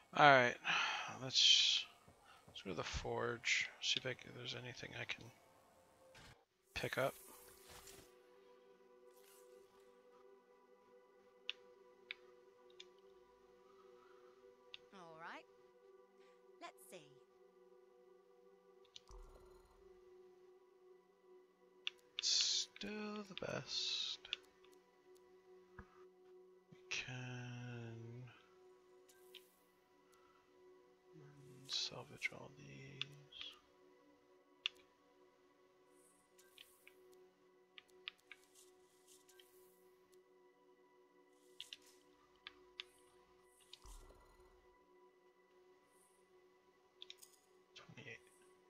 Alright, let's go to the forge, see if there's anything I can pick up. All right. Let's see. Still the best. We can salvage all these. $28.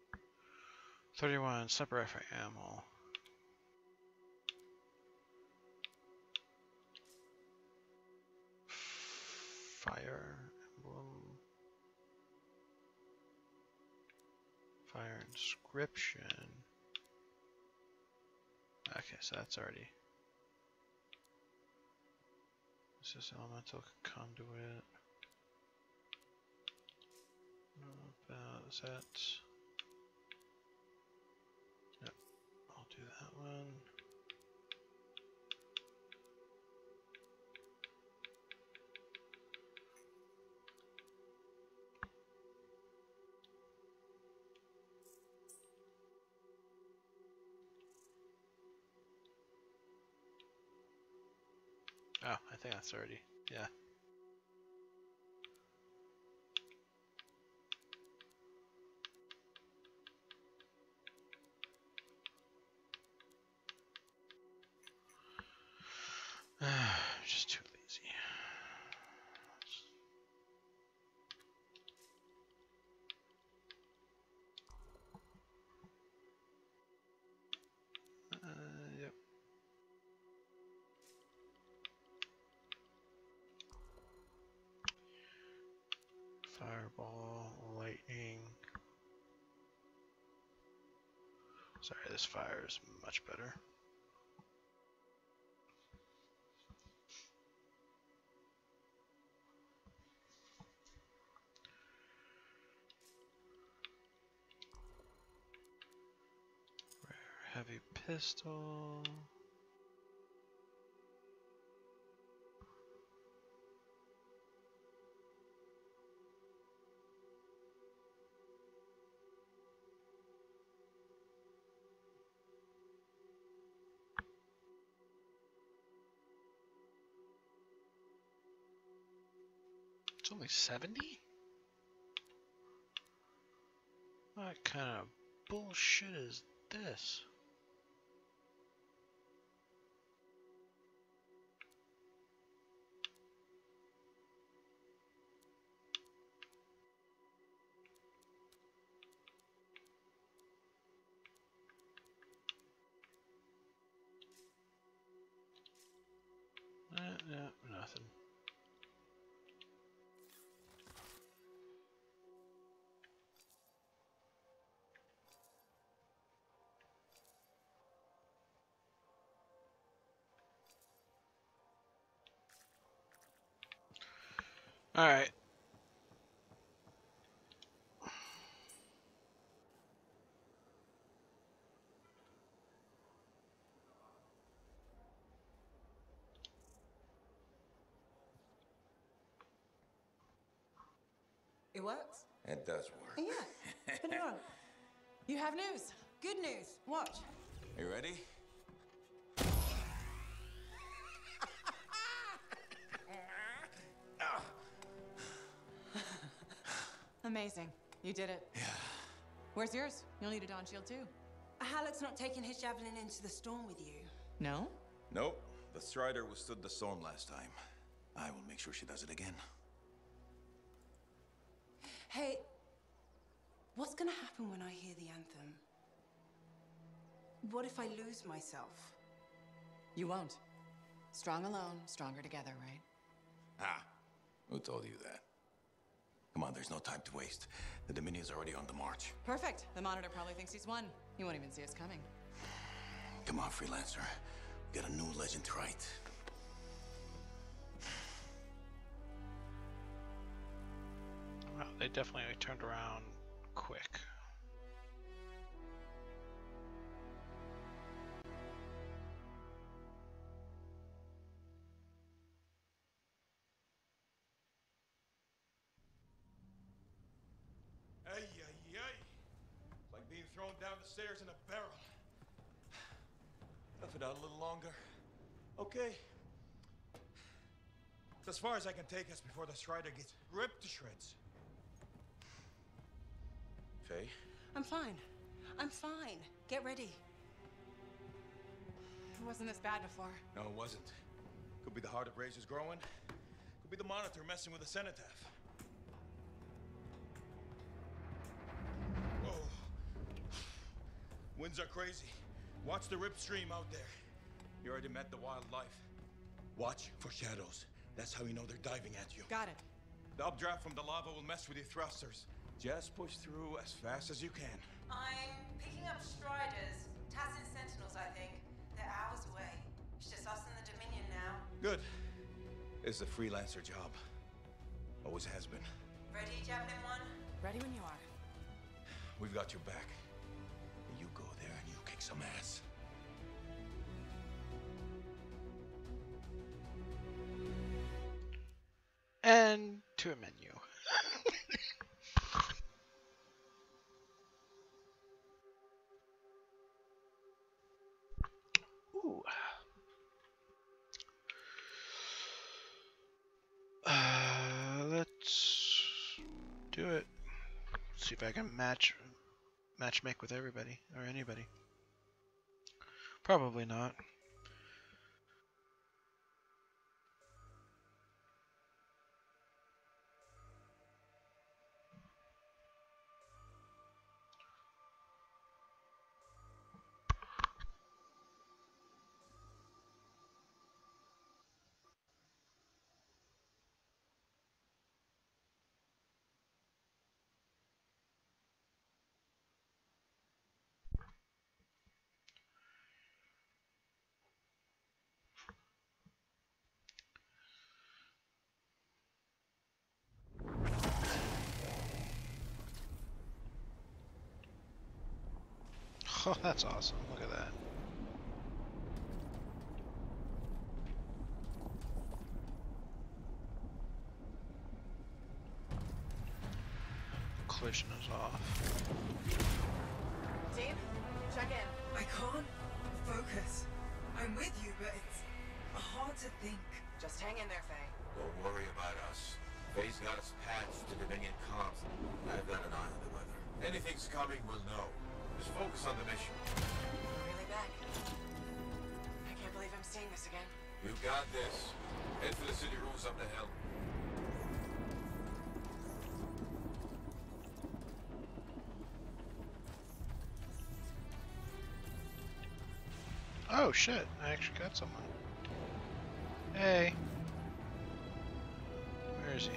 31 sniper rifle ammo. Fire emblem. Fire inscription. Okay, so that's already. This is elemental conduit. Is that? Yep, I'll do that one. Oh, I think that's already, yeah. Just too lazy. Yep. Fireball, lightning. Sorry, this fire is much better. Rare heavy pistol. It's only 70? What kind of bullshit is this? No, nothing. Alright. It works? It does work. Yeah. But no, you have news. Good news. Watch. You ready? Amazing. You did it. Yeah. Where's yours? You'll need a dawn shield too. Halleck's not taking his javelin into the storm with you. No? Nope. The Strider withstood the storm last time. I will make sure she does it again. Hey, what's gonna happen when I hear the anthem? What if I lose myself? You won't. Strong alone, stronger together, right? Ah, who told you that? Come on, there's no time to waste. The Dominion's already on the march. Perfect. The Monitor probably thinks he's won. He won't even see us coming. Come on, Freelancer. We got a new legend to write. definitely turned around quick. Ay, ay, ay. It's like being thrown down the stairs in a barrel. Tough it out a little longer. Okay. It's as far as I can take us before the Strider gets ripped to shreds. Faye? I'm fine. I'm fine. Get ready. It wasn't this bad before. No, it wasn't. Could be the heart of razors growing. Could be the monitor messing with the cenotaph. Whoa. Winds are crazy. Watch the rip stream out there. You already met the wildlife. Watch for shadows. That's how you know they're diving at you. Got it. The updraft from the lava will mess with your thrusters. Just push through as fast as you can. I'm picking up Striders. Tassin Sentinels, I think. They're hours away. It's just us and the Dominion now. Good. It's a freelancer job. Always has been. Ready, Javelin 1? Ready when you are. We've got your back. You go there and you kick some ass. And to a menu. Ooh. Let's do it. See if I can match make with everybody or anybody. Probably not. Oh, that's awesome. Look at that. Collision is off. Team, check in. I can't focus. I'm with you, but it's hard to think. Just hang in there, Faye. Don't worry about us. Faye's got us patched to Dominion comms. I've got an eye on the weather. Anything's coming, we'll know. Just focus on the mission. Really back. I can't believe I'm seeing this again. You got this. Head for the city rooms up the hill. Oh shit, I actually got someone. Hey. Where is he?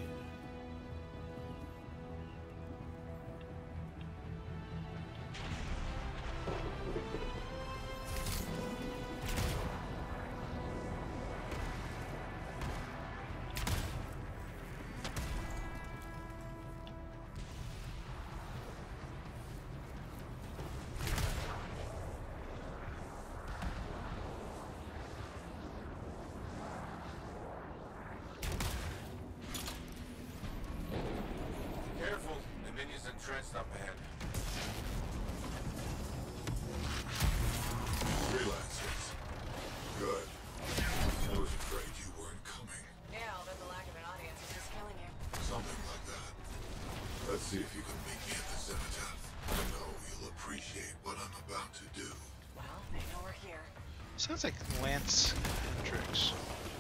Careful, the minions entrenched up ahead. Freelancers. Good. I was afraid you weren't coming. Yeah, I'll bet the lack of an audience is just killing you. Something like that. Let's see if you can meet me at the cenotaph. I know you'll appreciate what I'm about to do. Well, they know we're here. Sounds like Lance Hendricks.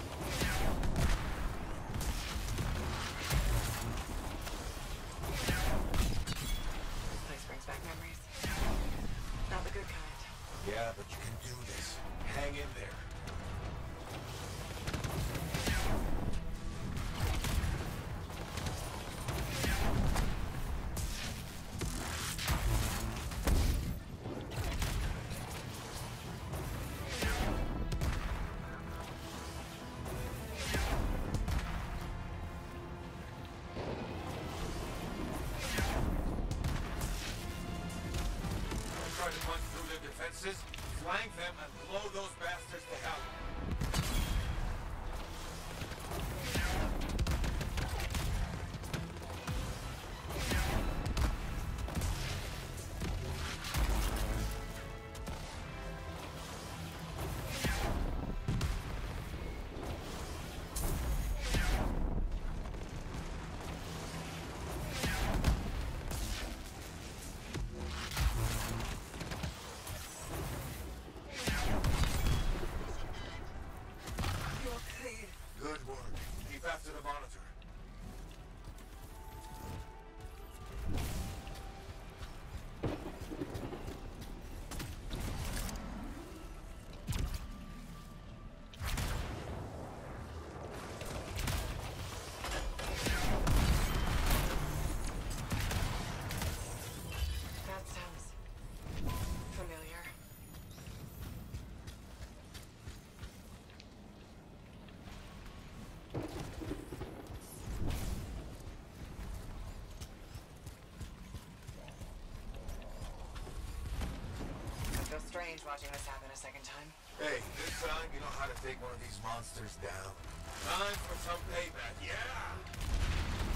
This place brings back memories. Not the good kind. Yeah, but you can do this. Hang in there. try to punch through their defenses, flank them, and blow those bastards to hell. Good work. Keep after the monitor. That sounds familiar. I feel strange watching this happen a second time. Hey, this time you know how to take one of these monsters down. Time for some payback, yeah!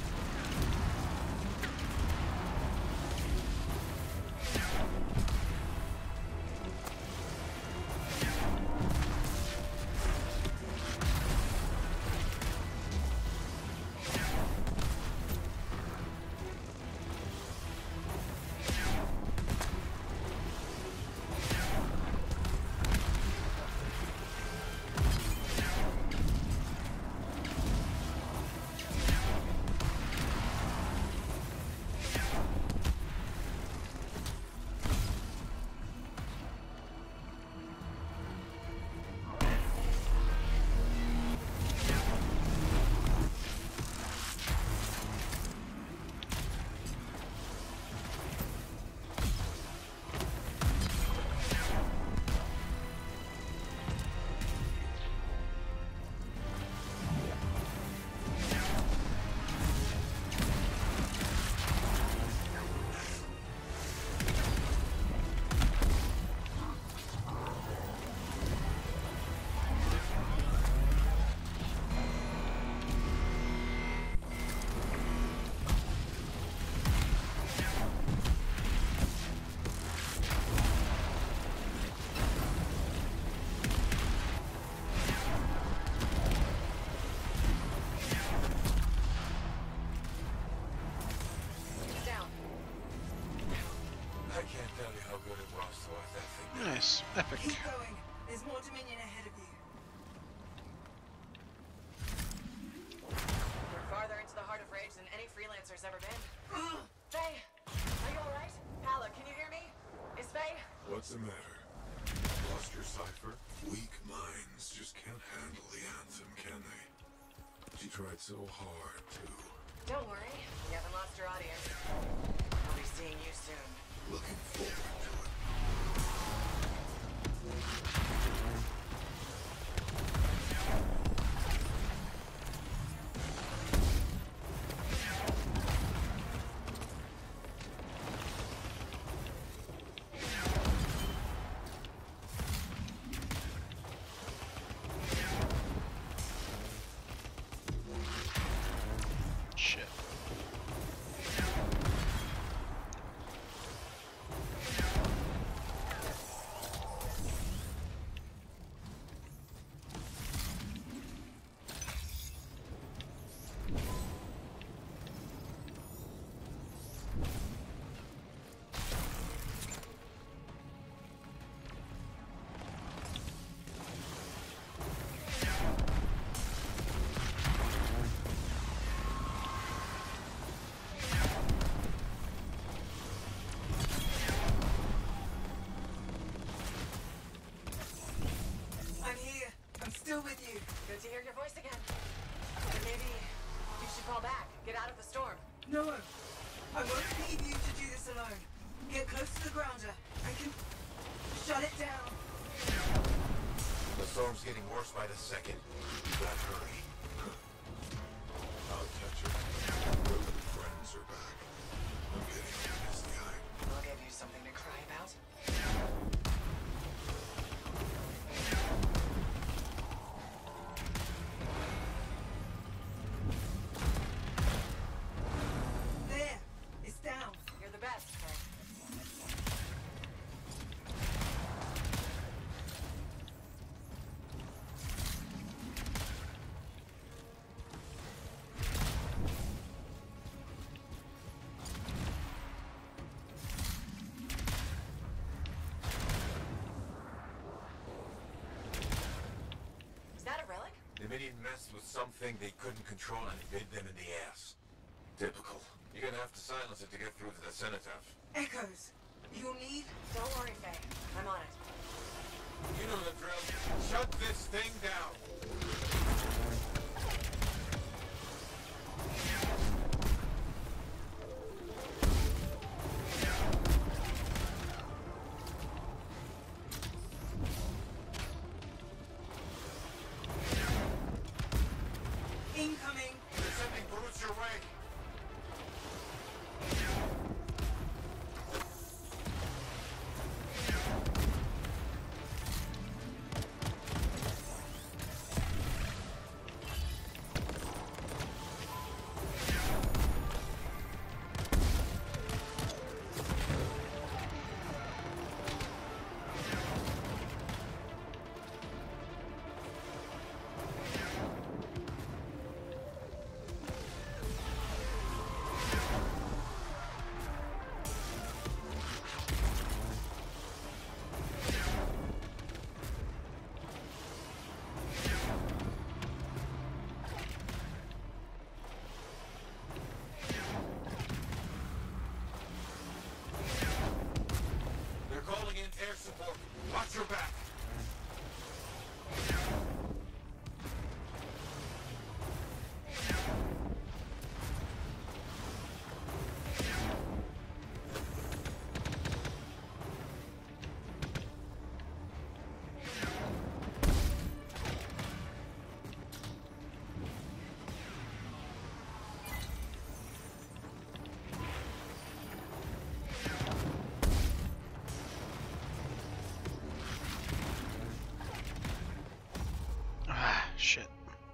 Down. I can't tell you how good it was to watch that thing. Nice. Epic. Keep going. There's more Dominion ahead of you. We're farther into the heart of rage than any freelancer's ever been. Faye, are you alright? Hala, can you hear me? Is Faye? What's the matter? Lost your cipher? Weak minds just can't handle the Anthem, can they? She tried so hard to. Don't worry, you haven't lost your audience. I'll be seeing you soon. Looking forward to it. Shit. I'm here. I'm still with you. Good to hear your voice again. But maybe you should fall back. Get out of the storm. No. I won't leave you to do this alone. Get close to the grounder. I can shut it down. The storm's getting worse by the second. You gotta hurry. I'll catch her. Good friends are back. I'm getting misty-eyed. I'll give you something to cry about. Dominion messed with something they couldn't control and it bit them in the ass. Typical. You're gonna have to silence it to get through to the cenotaph. Echoes. You'll need... Don't worry, Faye. I'm on it. You know the drill. Shut this thing down. Incoming. They're sending brutes your way. Air support. Watch your back. Shit.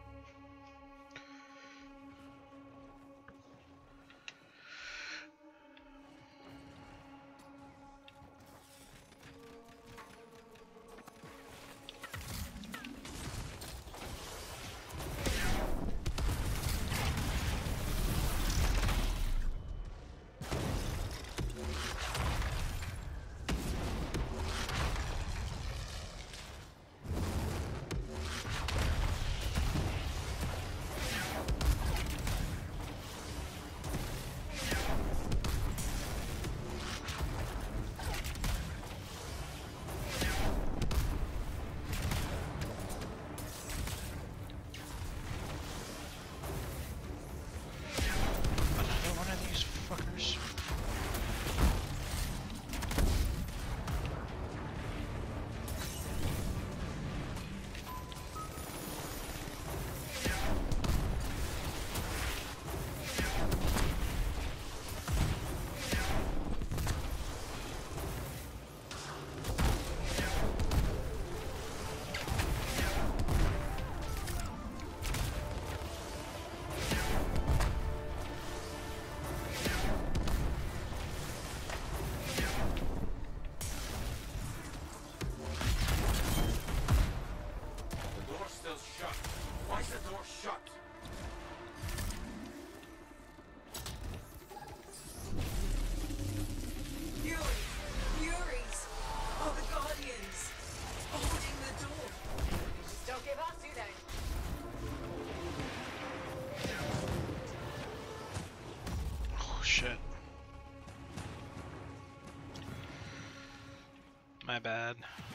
My bad.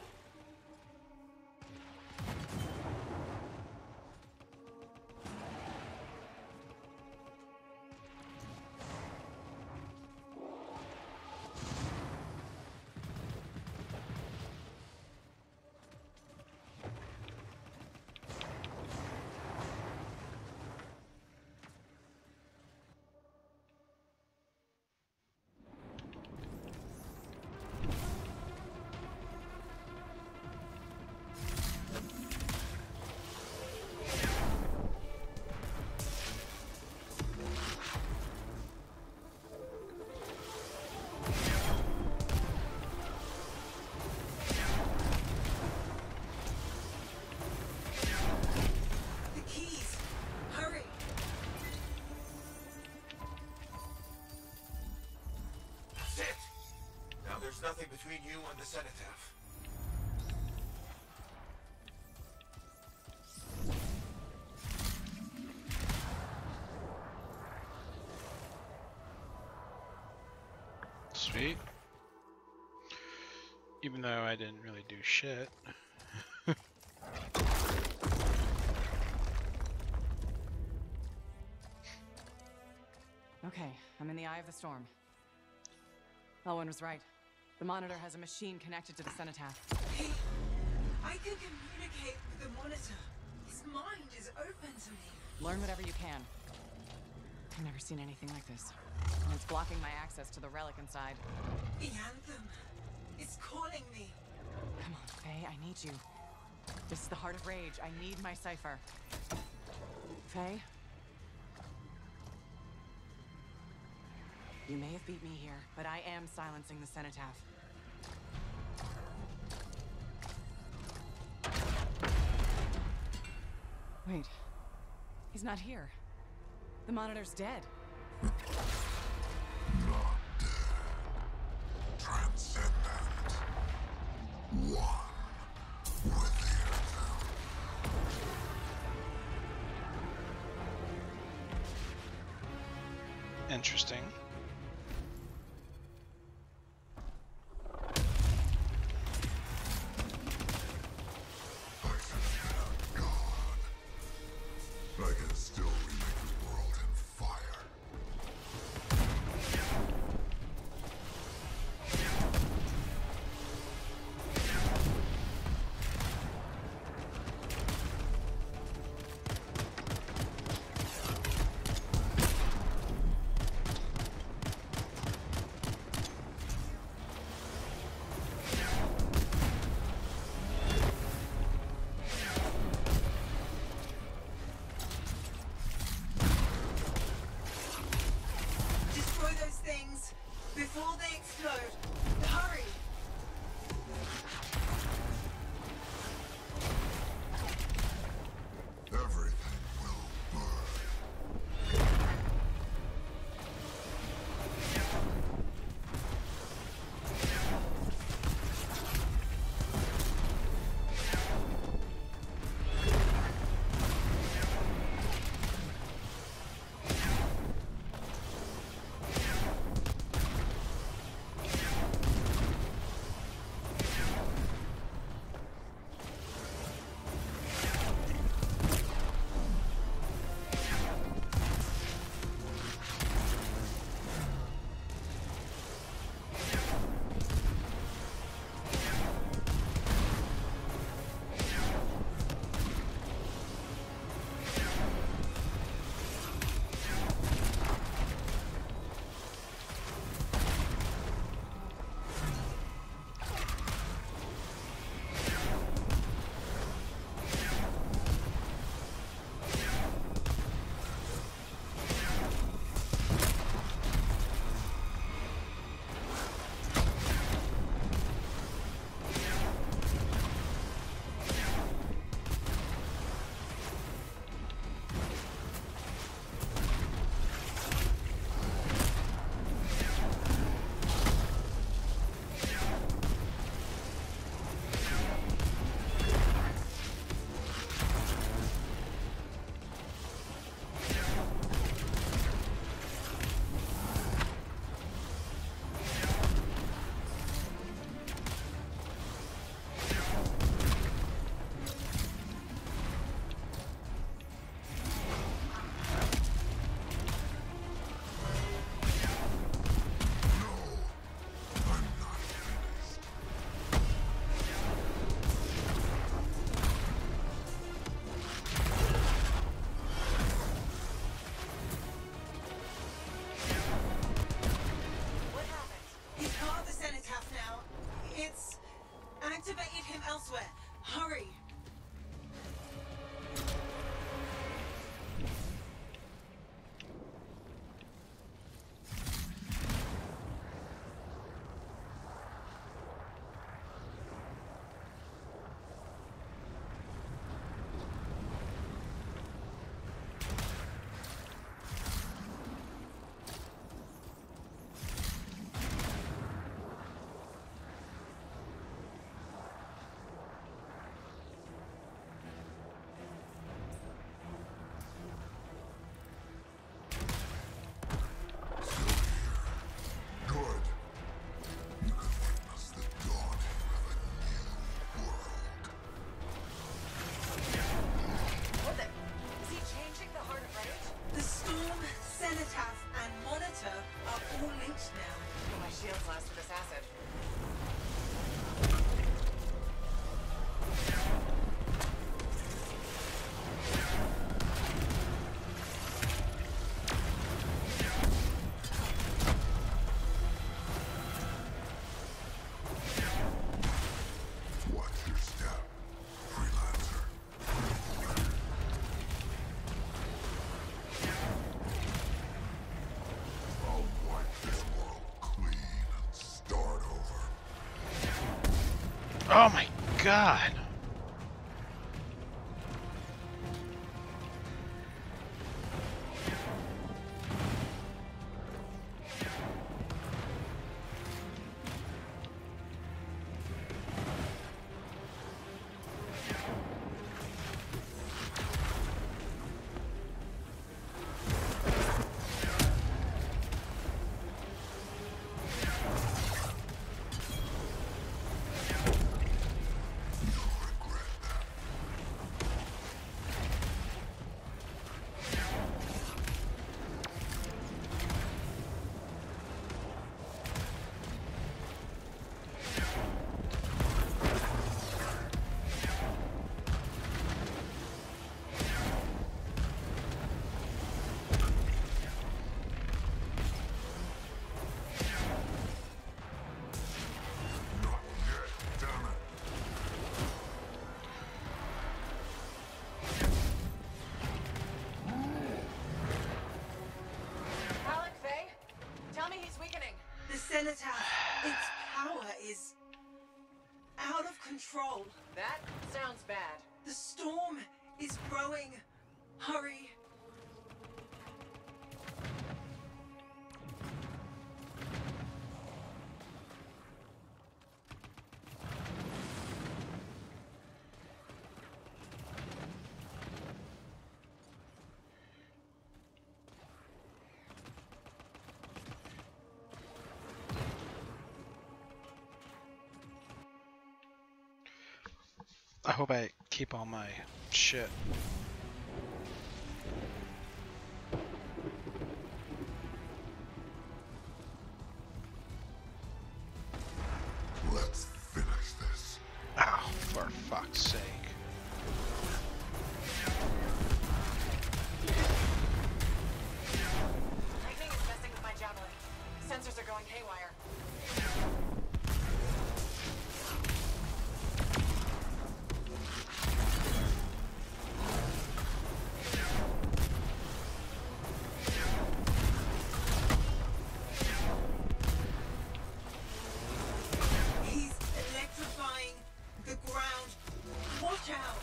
There's nothing between you and the cenotaph. Sweet. Even though I didn't really do shit. Okay, I'm in the eye of the storm. Elwyn was right. The monitor has a machine connected to the cenotaph. Hey, I can communicate with the monitor. His mind is open to me. Learn whatever you can. I've never seen anything like this. And it's blocking my access to the relic inside. The Anthem is calling me. Come on, Faye, I need you. This is the heart of rage. I need my cipher. Faye? You may have beat me here, but I am silencing the cenotaph. Wait. He's not here. The monitor's dead. Not dead. Transcendent. One with the Anthem. Interesting. I can still remake the world in fire. Oh my god! Alec, Faye? Tell me he's weakening. The cenotaph, its power is out of control. That sounds bad. The storm is growing. Hurry. I hope I keep all my shit. Let's finish this. Oh, for fuck's sake. Lightning is messing with my javelin. Sensors are going haywire. He's electrifying the ground. Watch out.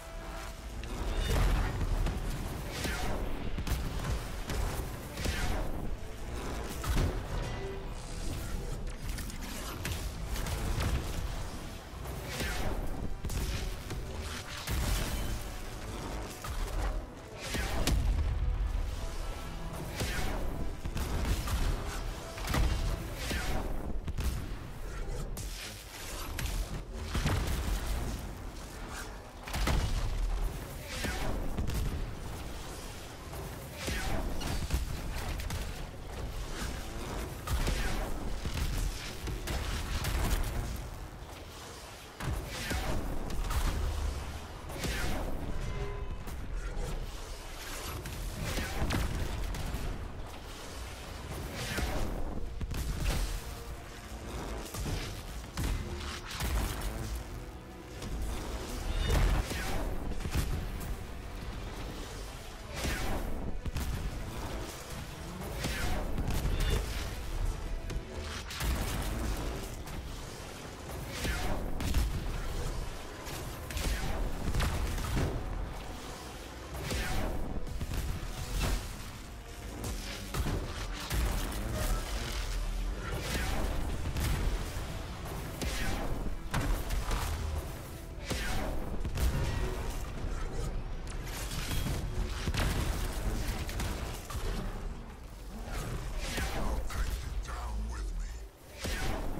I'll take you down with me.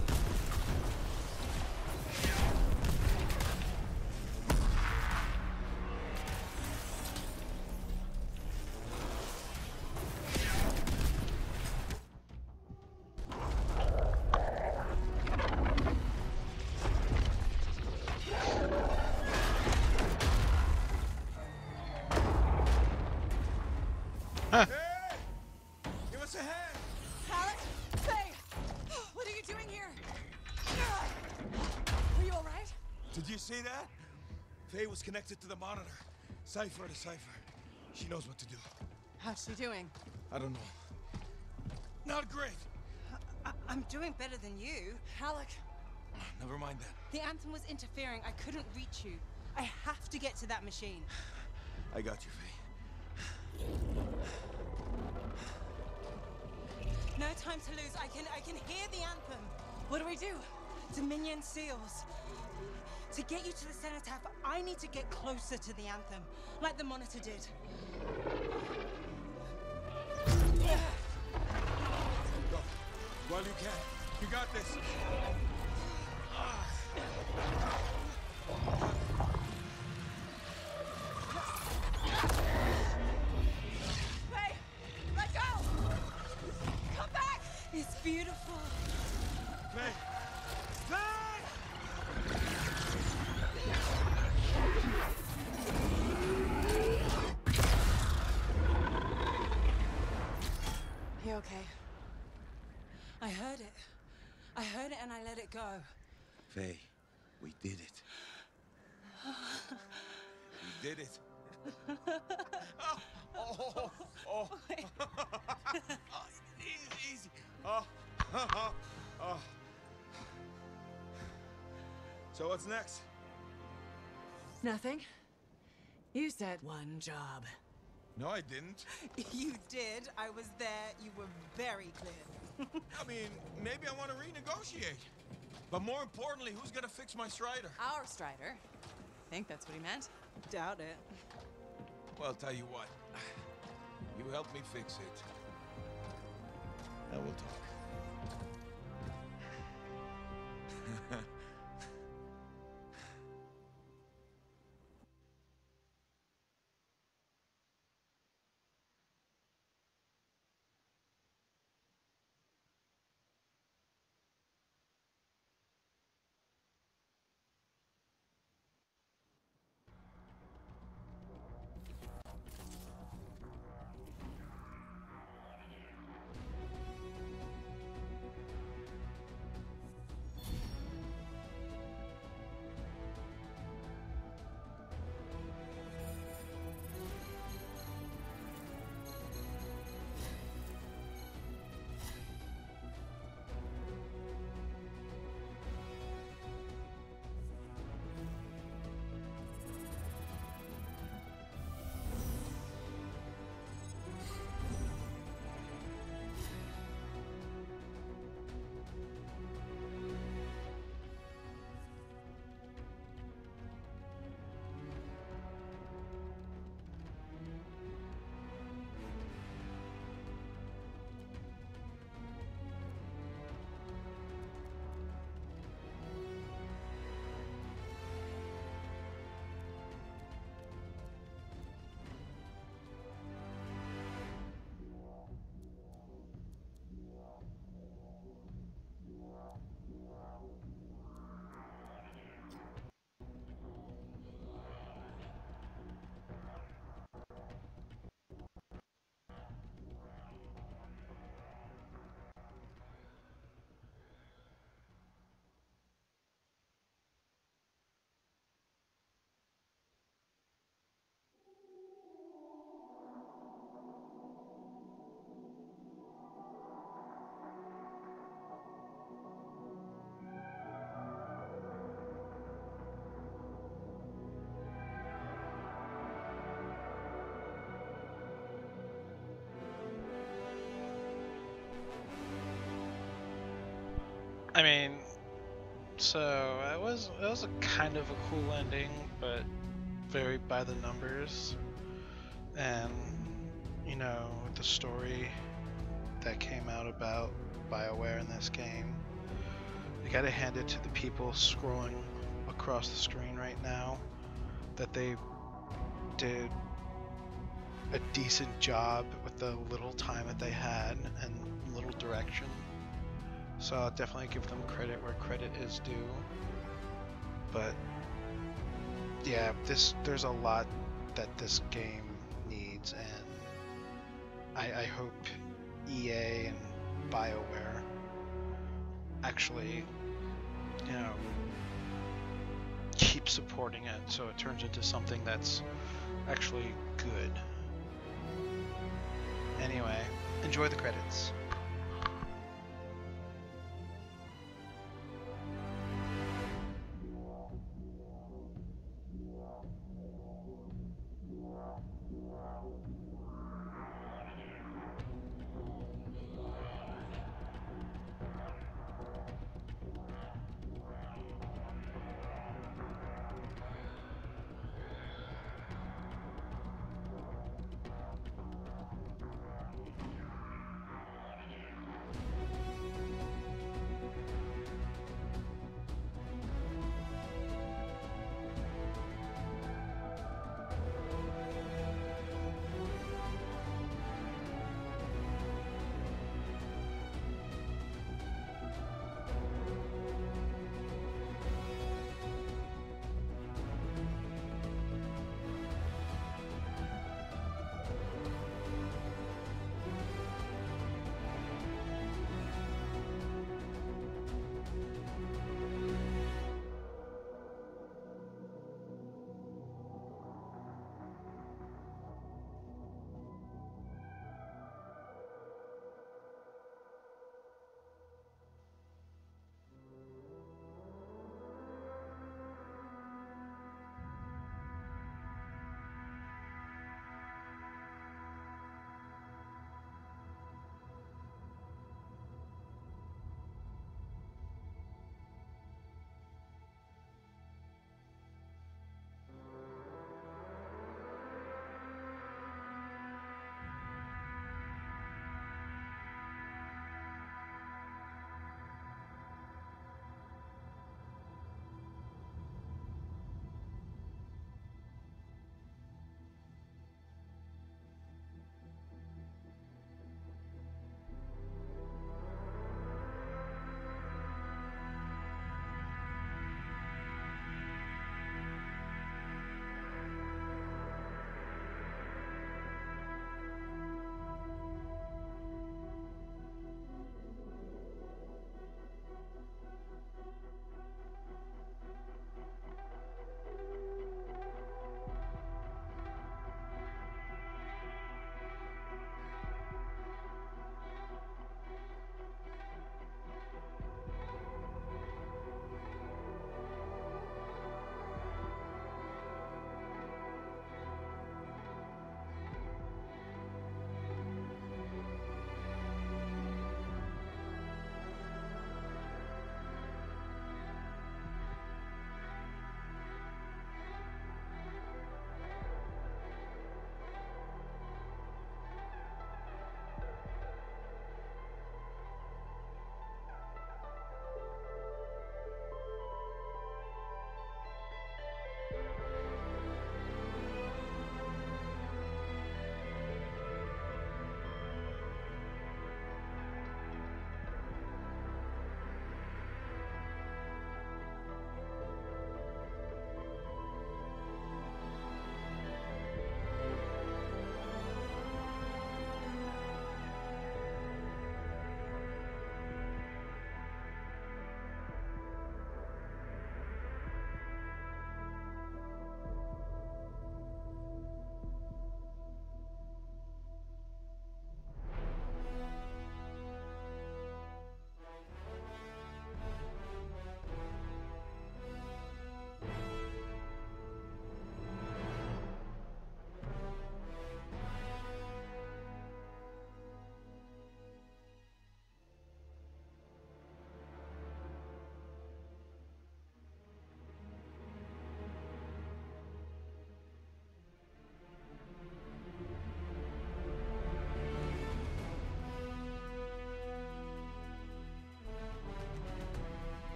Hey! Give us a hand! Alec? Faye! What are you doing here? Are you alright? Did you see that? Faye was connected to the monitor. Cipher to cipher. She knows what to do. How's she doing? I don't know. Not great. I'm doing better than you. Alec, Never mind that. The Anthem was interfering. I couldn't reach you. I have to get to that machine. I got you, Faye. No time to lose. I can hear the Anthem. What do? Dominion seals. To get you to the cenotaph, I need to get closer to the Anthem, like the Monitor did. Go. While you can. You got this. Hey! Let go! Come back! It's beautiful. Faye! You okay? I heard it. I heard it and I let it go. Faye, we did it. We did it. Oh. Easy. Oh. So what's next? Nothing. You said one job. No, I didn't. You did. I was there. You were very clear. I mean, maybe I want to renegotiate. But more importantly, who's gonna fix my Strider? Our Strider. I think that's what he meant. Doubt it. Well, tell you what. You help me fix it. And we'll talk. I mean, so it was a kind of a cool ending, but very by the numbers. And you know, the story that came out about BioWare in this game, you gotta hand it to the people scrolling across the screen right now, that they did a decent job with the little time that they had and little direction. So I'll definitely give them credit where credit is due. But yeah, there's a lot that this game needs, and I hope EA and BioWare actually, you know, keep supporting it so it turns into something that's actually good. Anyway, enjoy the credits.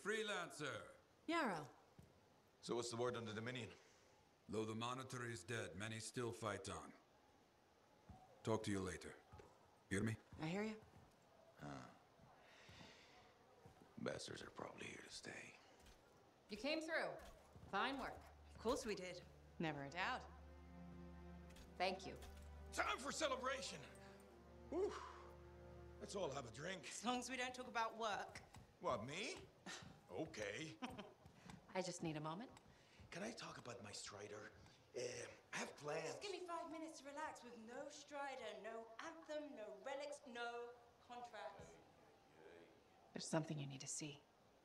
Freelancer! Yarrow. So what's the word on the Dominion? Though the Monitor is dead, many still fight on. Talk to you later. Hear me? I hear you. Bastards are probably here to stay. You came through. Fine work. Of course we did. Never a doubt. Thank you. Time for celebration! Whew. Let's all have a drink. As long as we don't talk about work. What, me? Okay. I just need a moment. Can I talk about my Strider? I have plans. Just give me 5 minutes to relax with no Strider, no Anthem, no relics, no contracts. There's something you need to see.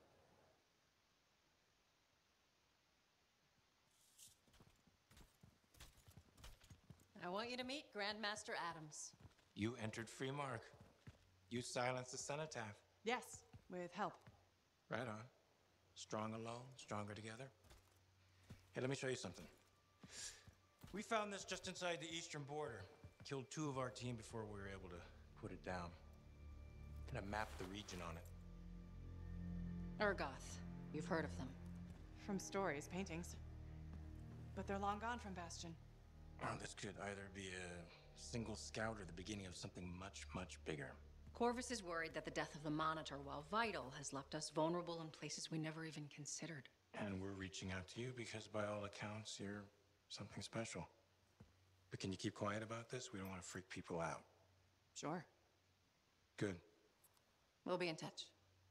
I want you to meet Grandmaster Adams. You entered Freemark. You silenced the cenotaph. Yes, with help. Right on. Strong alone, stronger together. Hey, let me show you something. We found this just inside the eastern border. Killed 2 of our team before we were able to put it down. Kind of mapped the region on it. Urgoth. You've heard of them. From stories, paintings. But they're long gone from Bastion. Oh, this could either be a single scout or the beginning of something much, much bigger. Corvus is worried that the death of the Monitor, while vital, has left us vulnerable in places we never even considered. And we're reaching out to you because by all accounts, you're something special. But can you keep quiet about this? We don't want to freak people out. Sure. Good. We'll be in touch.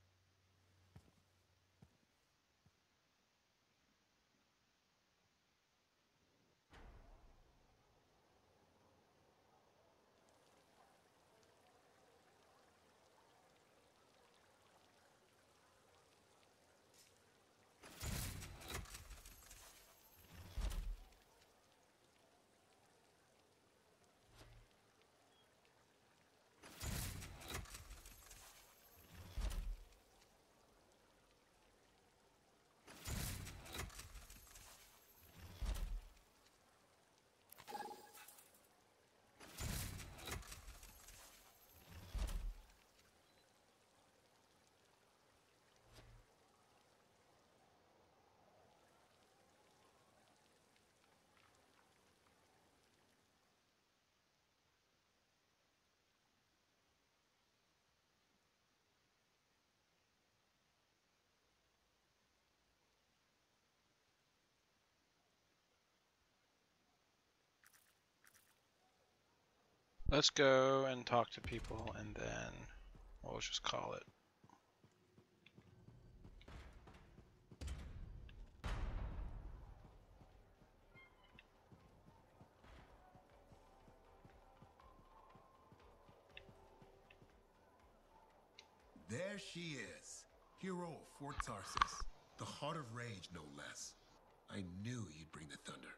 Let's go and talk to people, and then we'll just call it. There she is. Hero of Fort Tarsus. The heart of rage, no less. I knew you'd bring the thunder.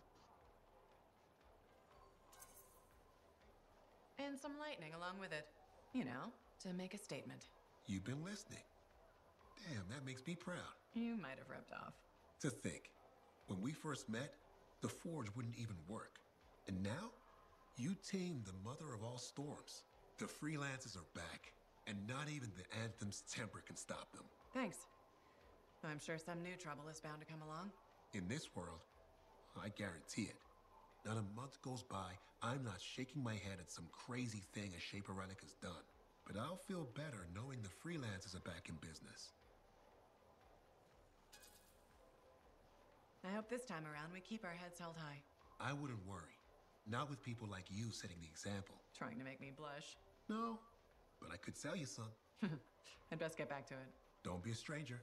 And some lightning along with it. You know, to make a statement. You've been listening. Damn, that makes me proud. You might have rubbed off. To think, when we first met, the forge wouldn't even work. And now, you tamed the mother of all storms. The freelancers are back, and not even the Anthem's temper can stop them. Thanks. I'm sure some new trouble is bound to come along. In this world, I guarantee it. Not a month goes by, I'm not shaking my head at some crazy thing a Shaper Relic has done. But I'll feel better knowing the freelancers are back in business. I hope this time around we keep our heads held high. I wouldn't worry. Not with people like you setting the example. Trying to make me blush. No, but I could sell you some. I'd best get back to it. Don't be a stranger.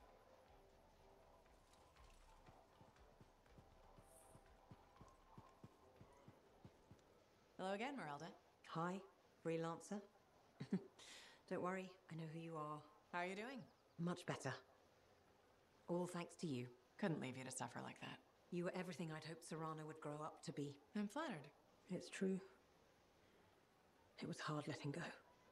Hello again, Merelda. Hi, freelancer. Don't worry, I know who you are. How are you doing? Much better. All thanks to you. Couldn't leave you to suffer like that. You were everything I'd hoped Serrano would grow up to be. I'm flattered. It's true. It was hard letting go.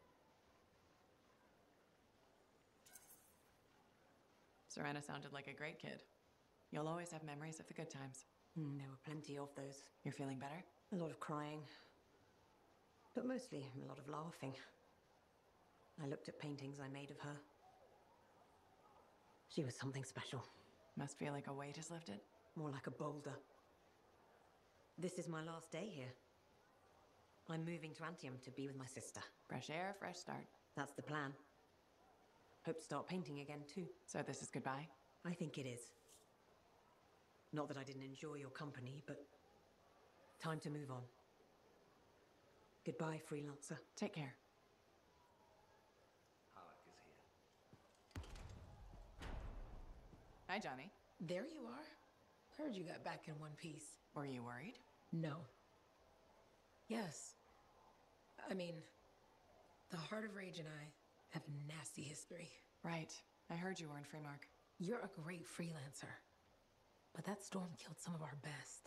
Serena sounded like a great kid. You'll always have memories of the good times. There were plenty of those. You're feeling better? A lot of crying. But mostly a lot of laughing. I looked at paintings I made of her. She was something special. Must feel like a weight is lifted. More like a boulder. This is my last day here. I'm moving to Anthem to be with my sister. Fresh air, fresh start. That's the plan. Hope to start painting again, too. So this is goodbye? I think it is. Not that I didn't enjoy your company, but time to move on. Goodbye, freelancer. Take care. Hi, Johnny. There you are. Heard you got back in one piece. Were you worried? No. Yes. I mean, the Heart of Rage and I have a nasty history. Right. I heard you were in Freemark. You're a great freelancer. But that storm killed some of our best.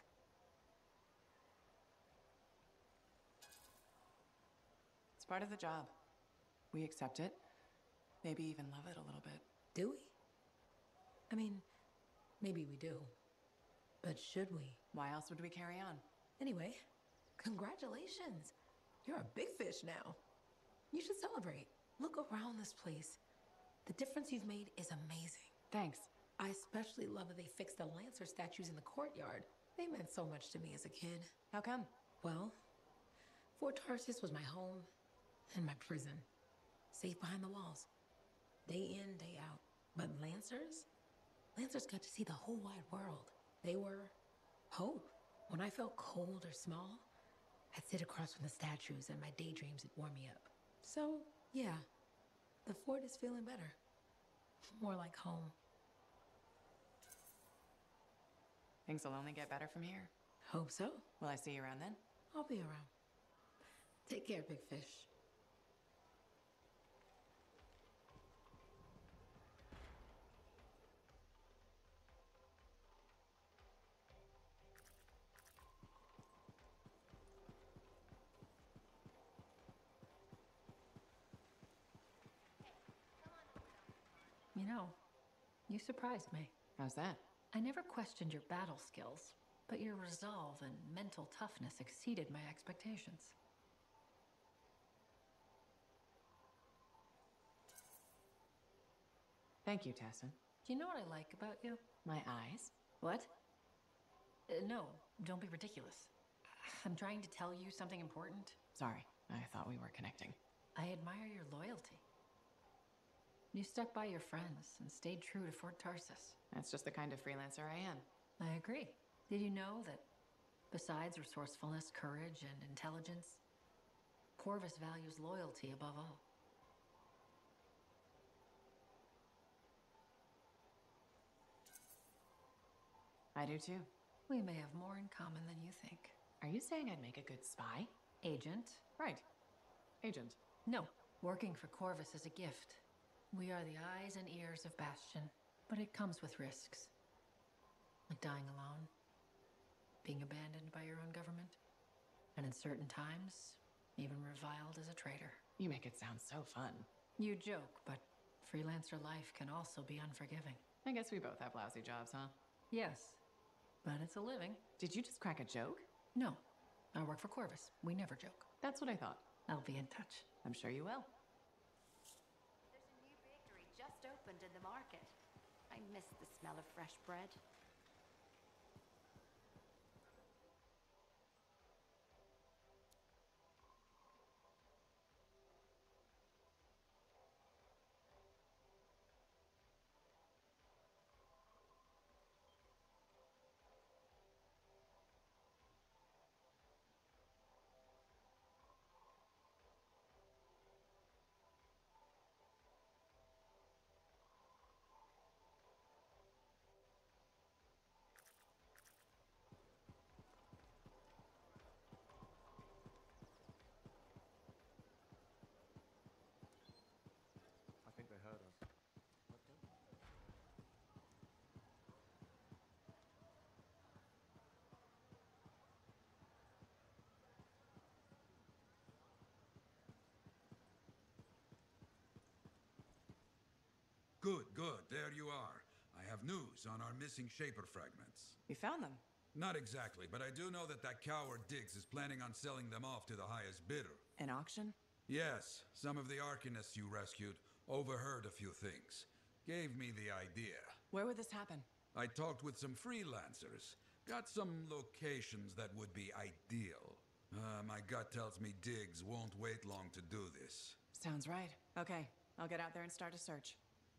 It's part of the job. We accept it. Maybe even love it a little bit. Do we? I mean, maybe we do. But should we? Why else would we carry on? Anyway, congratulations. You're a big fish now. You should celebrate. Look around this place. The difference you've made is amazing. Thanks. I especially love that they fixed the Lancer statues in the courtyard. They meant so much to me as a kid. How come? Well, Fort Tarsis was my home and my prison. Safe behind the walls. Day in, day out. But Lancers? Lancers got to see the whole wide world. They were hope. When I felt cold or small, I'd sit across from the statues and my daydreams would warm me up. So, yeah, the fort is feeling better. More like home. Things will only get better from here. Hope so. Will I see you around then? I'll be around. Take care, big fish. You know, you surprised me. How's that? I never questioned your battle skills, but your resolve and mental toughness exceeded my expectations. Thank you, Tassin. Do you know what I like about you? My eyes? What? No, don't be ridiculous. I'm trying to tell you something important. Sorry, I thought we were connecting. I admire your loyalty. You stuck by your friends and stayed true to Fort Tarsis. That's just the kind of freelancer I am. I agree. Did you know that besides resourcefulness, courage, and intelligence, Corvus values loyalty above all? I do too. We may have more in common than you think. Are you saying I'd make a good spy? Agent? Right. Agent. No. Working for Corvus is a gift. We are the eyes and ears of Bastion, but it comes with risks. Like dying alone, being abandoned by your own government, and in certain times, even reviled as a traitor. You make it sound so fun. You joke, but freelancer life can also be unforgiving. I guess we both have lousy jobs, huh? Yes, but it's a living. Did you just crack a joke? No, I work for Corvus. We never joke. That's what I thought. I'll be in touch. I'm sure you will. There's a new bakery just opened in the market. I miss the smell of fresh bread. I think they heard us. Good, good. There you are. I have news on our missing Shaper fragments. You found them? Not exactly, but I do know that coward Diggs is planning on selling them off to the highest bidder. An auction? Yes, some of the Arcanists you rescued overheard a few things. gave me the idea. Where would this happen? I talked with some freelancers. Got some locations that would be ideal. My gut tells me Diggs won't wait long to do this. Sounds right. Okay, I'll get out there and start a search.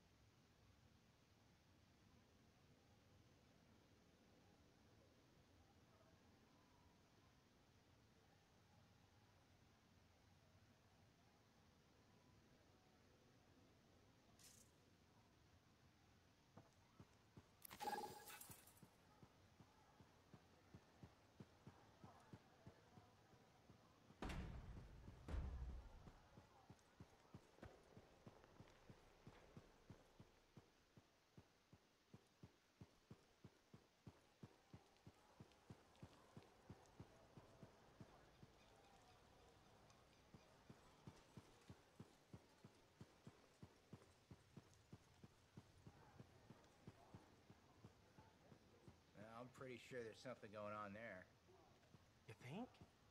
I'm pretty sure there's something going on there. You think?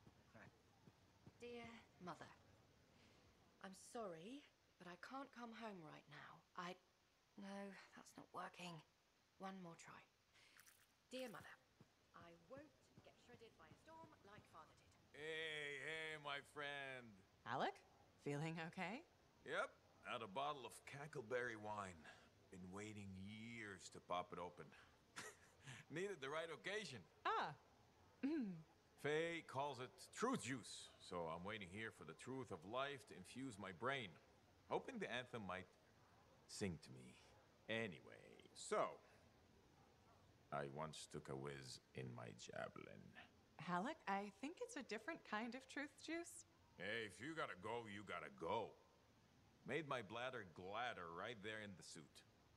Dear Mother, I'm sorry, but I can't come home right now. No, that's not working. One more try. Dear Mother, I won't get shredded by a storm like Father did. Hey, my friend. Alec? Feeling okay? Yep, had a bottle of cackleberry wine. Been waiting years to pop it open. Needed the right occasion. Ah. Faye calls it truth juice, so I'm waiting here for the truth of life to infuse my brain. Hoping the anthem might sing to me. Anyway, so I once took a whiz in my javelin. Alec, I think it's a different kind of truth juice. Hey, if you gotta go, you gotta go. Made my bladder gladder right there in the suit.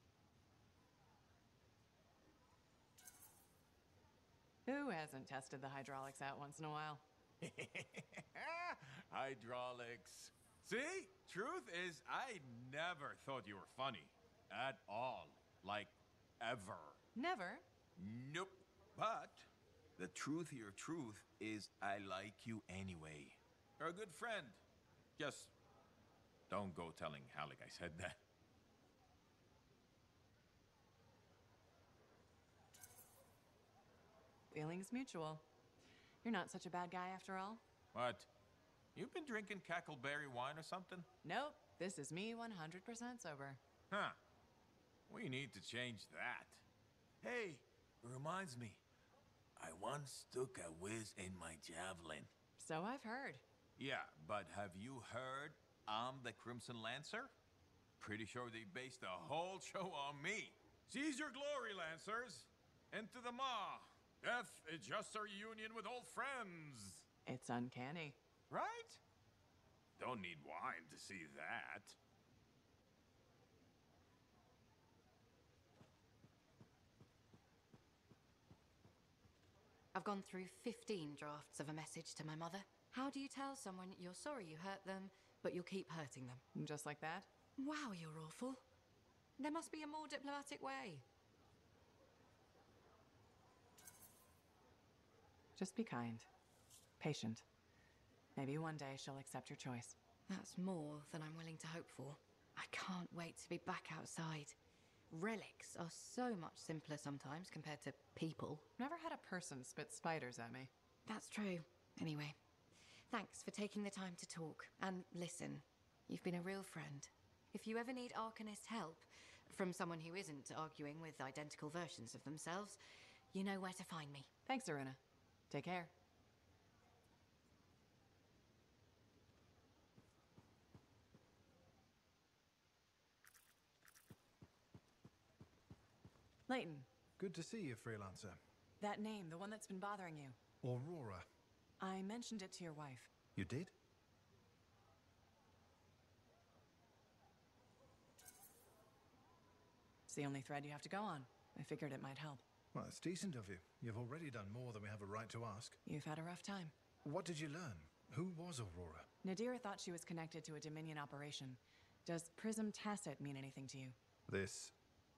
Who hasn't tested the hydraulics out once in a while? Hydraulics. See? Truth is, I never thought you were funny. At all. Like, ever. Never? Nope. But the truthier truth is I like you anyway. You're a good friend. Just don't go telling Halleck I said that. Feelings mutual. You're not such a bad guy after all. What? You've been drinking cackleberry wine or something? Nope. This is me 100% sober. Huh. We need to change that. Hey, it reminds me. I once took a whiz in my javelin. So I've heard. Yeah, but have you heard I'm the Crimson Lancer? Pretty sure they based the whole show on me. Seize your glory, Lancers! Into the maw! Death is just our union with old friends! It's uncanny. Right? Don't need wine to see that. I've gone through 15 drafts of a message to my mother. How do you tell someone you're sorry you hurt them, but you'll keep hurting them? Just like that? Wow, you're awful. There must be a more diplomatic way. Just be kind. Patient. Maybe one day she'll accept your choice. That's more than I'm willing to hope for. I can't wait to be back outside. Relics are so much simpler sometimes compared to people. Never had a person spit spiders at me. That's true. Anyway, thanks for taking the time to talk and listen. You've been a real friend. If you ever need Arcanist help from someone who isn't arguing with identical versions of themselves, you know where to find me. Thanks, Aruna. Take care. Layton. Good to see you, Freelancer. That name, the one that's been bothering you. Aurora. I mentioned it to your wife. You did? It's the only thread you have to go on. I figured it might help. Well, it's decent of you. You've already done more than we have a right to ask. You've had a rough time. What did you learn? Who was Aurora? Nadira thought she was connected to a Dominion operation. Does Prism Tacit mean anything to you? This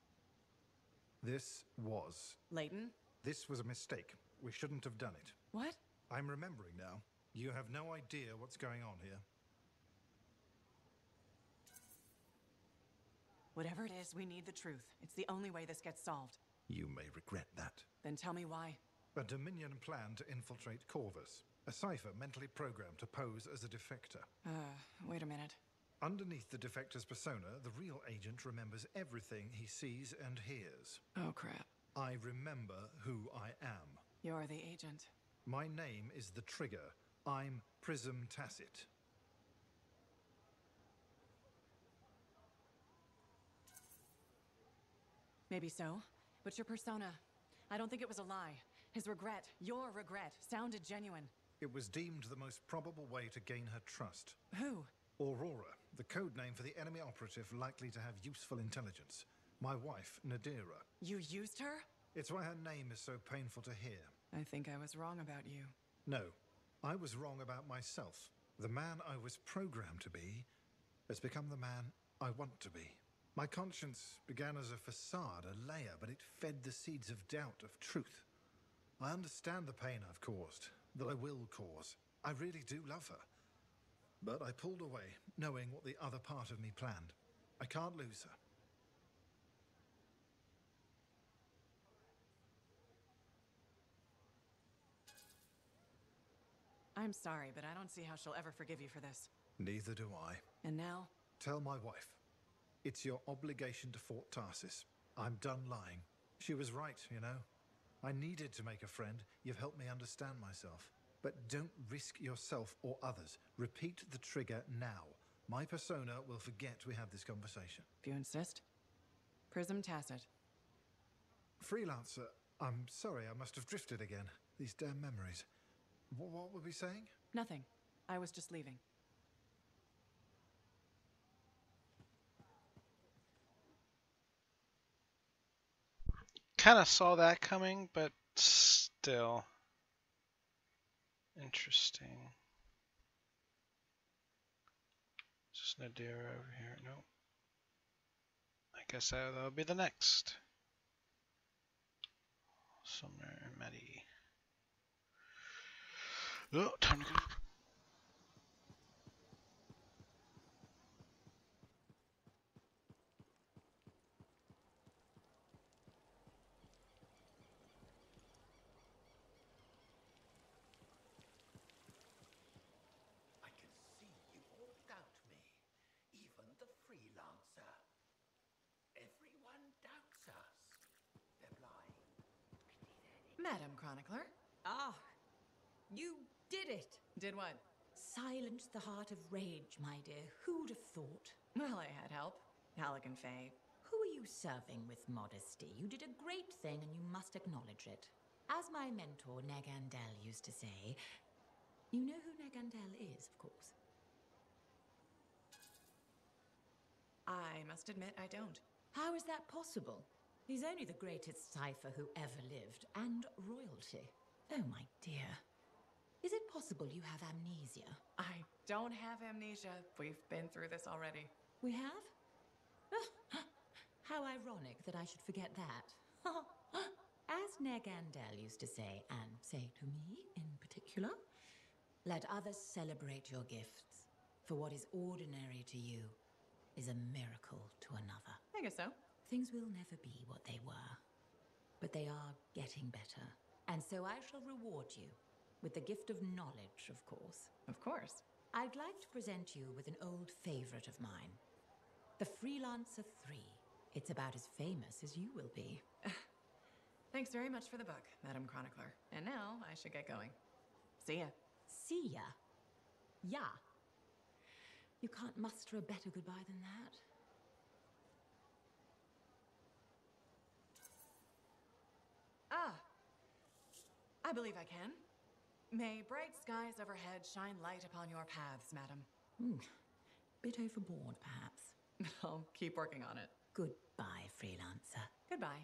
was... Layton? This was a mistake. We shouldn't have done it. What? I'm remembering now. You have no idea what's going on here. Whatever it is, we need the truth. It's the only way this gets solved. You may regret that. Then tell me why. A Dominion plan to infiltrate Corvus. A cipher mentally programmed to pose as a defector. Wait a minute. Underneath the defector's persona, the real agent remembers everything he sees and hears. Oh, crap. I remember who I am. You're the agent. My name is the Trigger. I'm Prism Tacit. Maybe so, but your persona, I don't think it was a lie. His regret, your regret, sounded genuine. It was deemed the most probable way to gain her trust. Who? Aurora, the code name for the enemy operative likely to have useful intelligence. My wife, Nadira. You used her? It's why her name is so painful to hear. I think I was wrong about you. No, I was wrong about myself. The man I was programmed to be has become the man I want to be. My conscience began as a facade, a layer, but it fed the seeds of doubt, of truth. I understand the pain I've caused, that I will cause. I really do love her. But I pulled away, knowing what the other part of me planned. I can't lose her. I'm sorry, but I don't see how she'll ever forgive you for this. Neither do I. And now? Tell my wife. It's your obligation to Fort Tarsis. I'm done lying. She was right, you know. I needed to make a friend. You've helped me understand myself. But don't risk yourself or others. Repeat the trigger now. My persona will forget we had this conversation. If you insist. Prism Tacit. Freelancer, I'm sorry, I must have drifted again. These damn memories. What were we saying? Nothing. I was just leaving. Kind of saw that coming, but still interesting. Just Nadira over here. Nope. I guess that'll be the next. Summer Maddie. Oh, time to go. Madam Chronicler. Ah, you did it. Did what? Silenced the heart of rage, my dear. Who'd have thought? Well, I had help. Alec and Faye. Who are you serving with modesty? You did a great thing and you must acknowledge it. As my mentor, Nagandel, used to say, you know who Nagandel is, of course. I must admit I don't. How is that possible? He's only the greatest cipher who ever lived, and royalty. Oh, my dear. Is it possible you have amnesia? I don't have amnesia. We've been through this already. We have? How ironic that I should forget that. As Nagandel used to say, and say to me in particular, let others celebrate your gifts, for what is ordinary to you is a miracle to another. I guess so. Things will never be what they were, but they are getting better. And so I shall reward you with the gift of knowledge, of course. Of course. I'd like to present you with an old favorite of mine, the Freelancer 3. It's about as famous as you will be. Thanks very much for the book, Madam Chronicler. And now I should get going. See ya. See ya? Yeah. You can't muster a better goodbye than that. Ah, I believe I can. May bright skies overhead shine light upon your paths, madam. Bit overboard, perhaps. I'll keep working on it. Goodbye, Freelancer. Goodbye.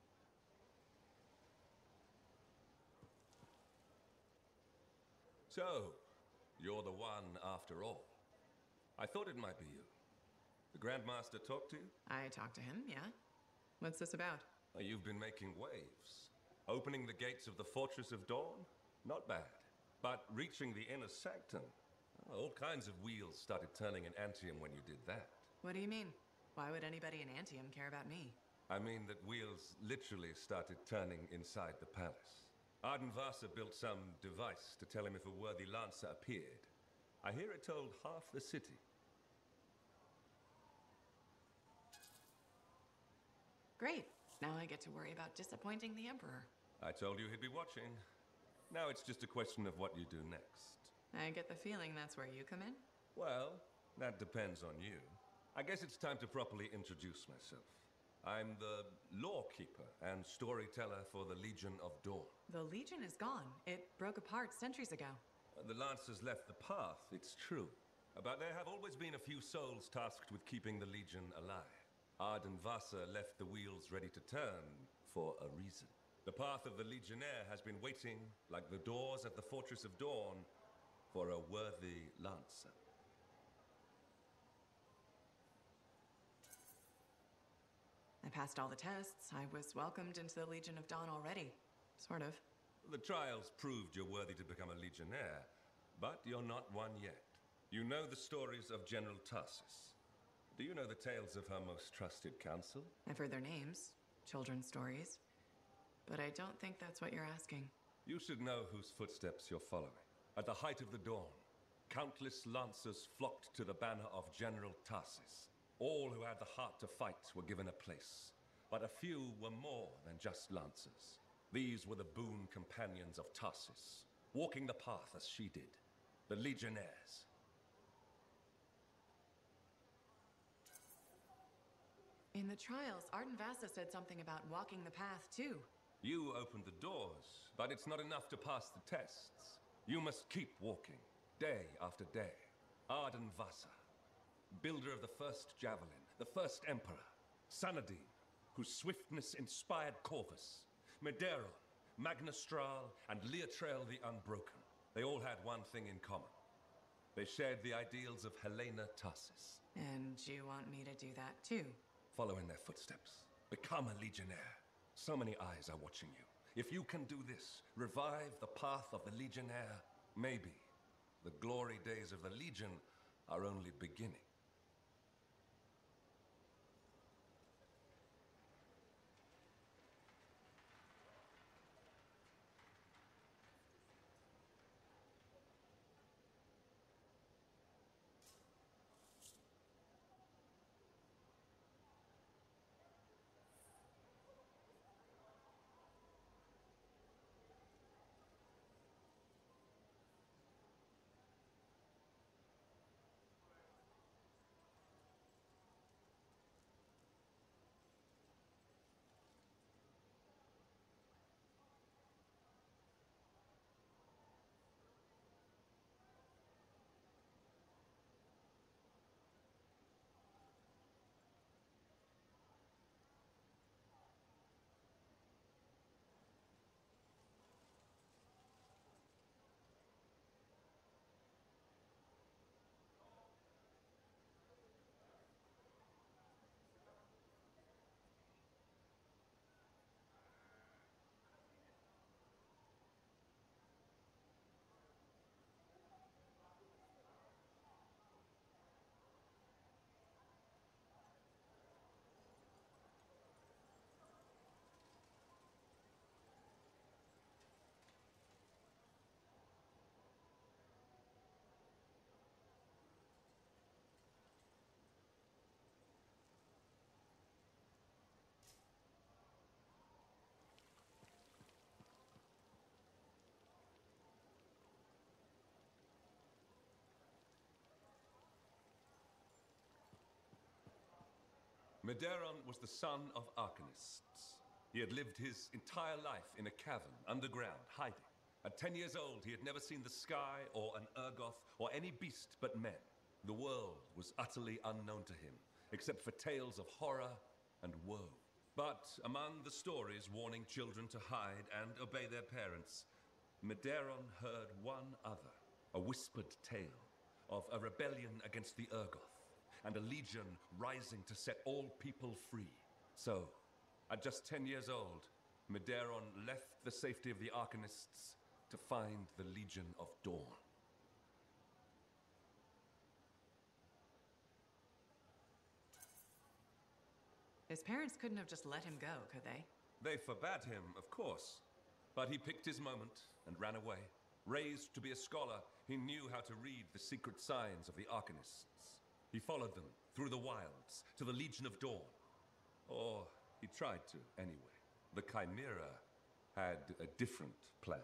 So, you're the one after all. I thought it might be you. The Grandmaster talked to you? I talked to him, yeah. What's this about? You've been making waves. Opening the gates of the Fortress of Dawn? Not bad. But reaching the inner sanctum? All kinds of wheels started turning in Anthem when you did that. What do you mean? Why would anybody in Anthem care about me? I mean that wheels literally started turning inside the palace. Arden Vasa built some device to tell him if a worthy lancer appeared. I hear it told half the city. Great. Now I get to worry about disappointing the Emperor. I told you he'd be watching. Now it's just a question of what you do next. I get the feeling that's where you come in? Well, that depends on you. I guess it's time to properly introduce myself. I'm the lawkeeper and storyteller for the Legion of Dawn. The Legion is gone. It broke apart centuries ago. The Lancers left the path, it's true. But there have always been a few souls tasked with keeping the Legion alive. Arden Vasa left the wheels ready to turn for a reason. The path of the Legionnaire has been waiting, like the doors at the Fortress of Dawn, for a worthy Lancer. I passed all the tests. I was welcomed into the Legion of Dawn already. Sort of. The trials proved you're worthy to become a Legionnaire, but you're not one yet. You know the stories of General Tarsus. Do you know the tales of her most trusted council? I've heard their names, children's stories, but I don't think that's what you're asking. You should know whose footsteps you're following. At the height of the dawn, countless Lancers flocked to the banner of General Tarsus. All who had the heart to fight were given a place, but a few were more than just Lancers. These were the boon companions of Tarsus, walking the path as she did, the Legionnaires. In the trials, Arden Vasa said something about walking the path, too. You opened the doors, but it's not enough to pass the tests. You must keep walking, day after day. Arden Vasa, builder of the first javelin, the first emperor. Sanadine, whose swiftness inspired Corvus. Medeiros, Magnastral, and Leotrail the Unbroken. They all had one thing in common. They shared the ideals of Helena Tarsus. And you want me to do that, too? Follow in their footsteps. Become a Legionnaire. So many eyes are watching you. If you can do this, revive the path of the Legionnaire, maybe the glory days of the Legion are only beginning. Medeiros was the son of arcanists. He had lived his entire life in a cavern, underground, hiding. At 10 years old, he had never seen the sky or an ergoth or any beast but men. The world was utterly unknown to him, except for tales of horror and woe. But among the stories warning children to hide and obey their parents, Medeiros heard one other, a whispered tale of a rebellion against the ergoth, and a legion rising to set all people free. So, at just 10 years old, Medeiros left the safety of the Arcanists to find the Legion of Dawn. His parents couldn't have just let him go, could they? They forbade him, of course. But he picked his moment and ran away. Raised to be a scholar, he knew how to read the secret signs of the Arcanists. He followed them through the wilds to the Legion of Dawn. Or he tried to, anyway. The Chimera had a different plan.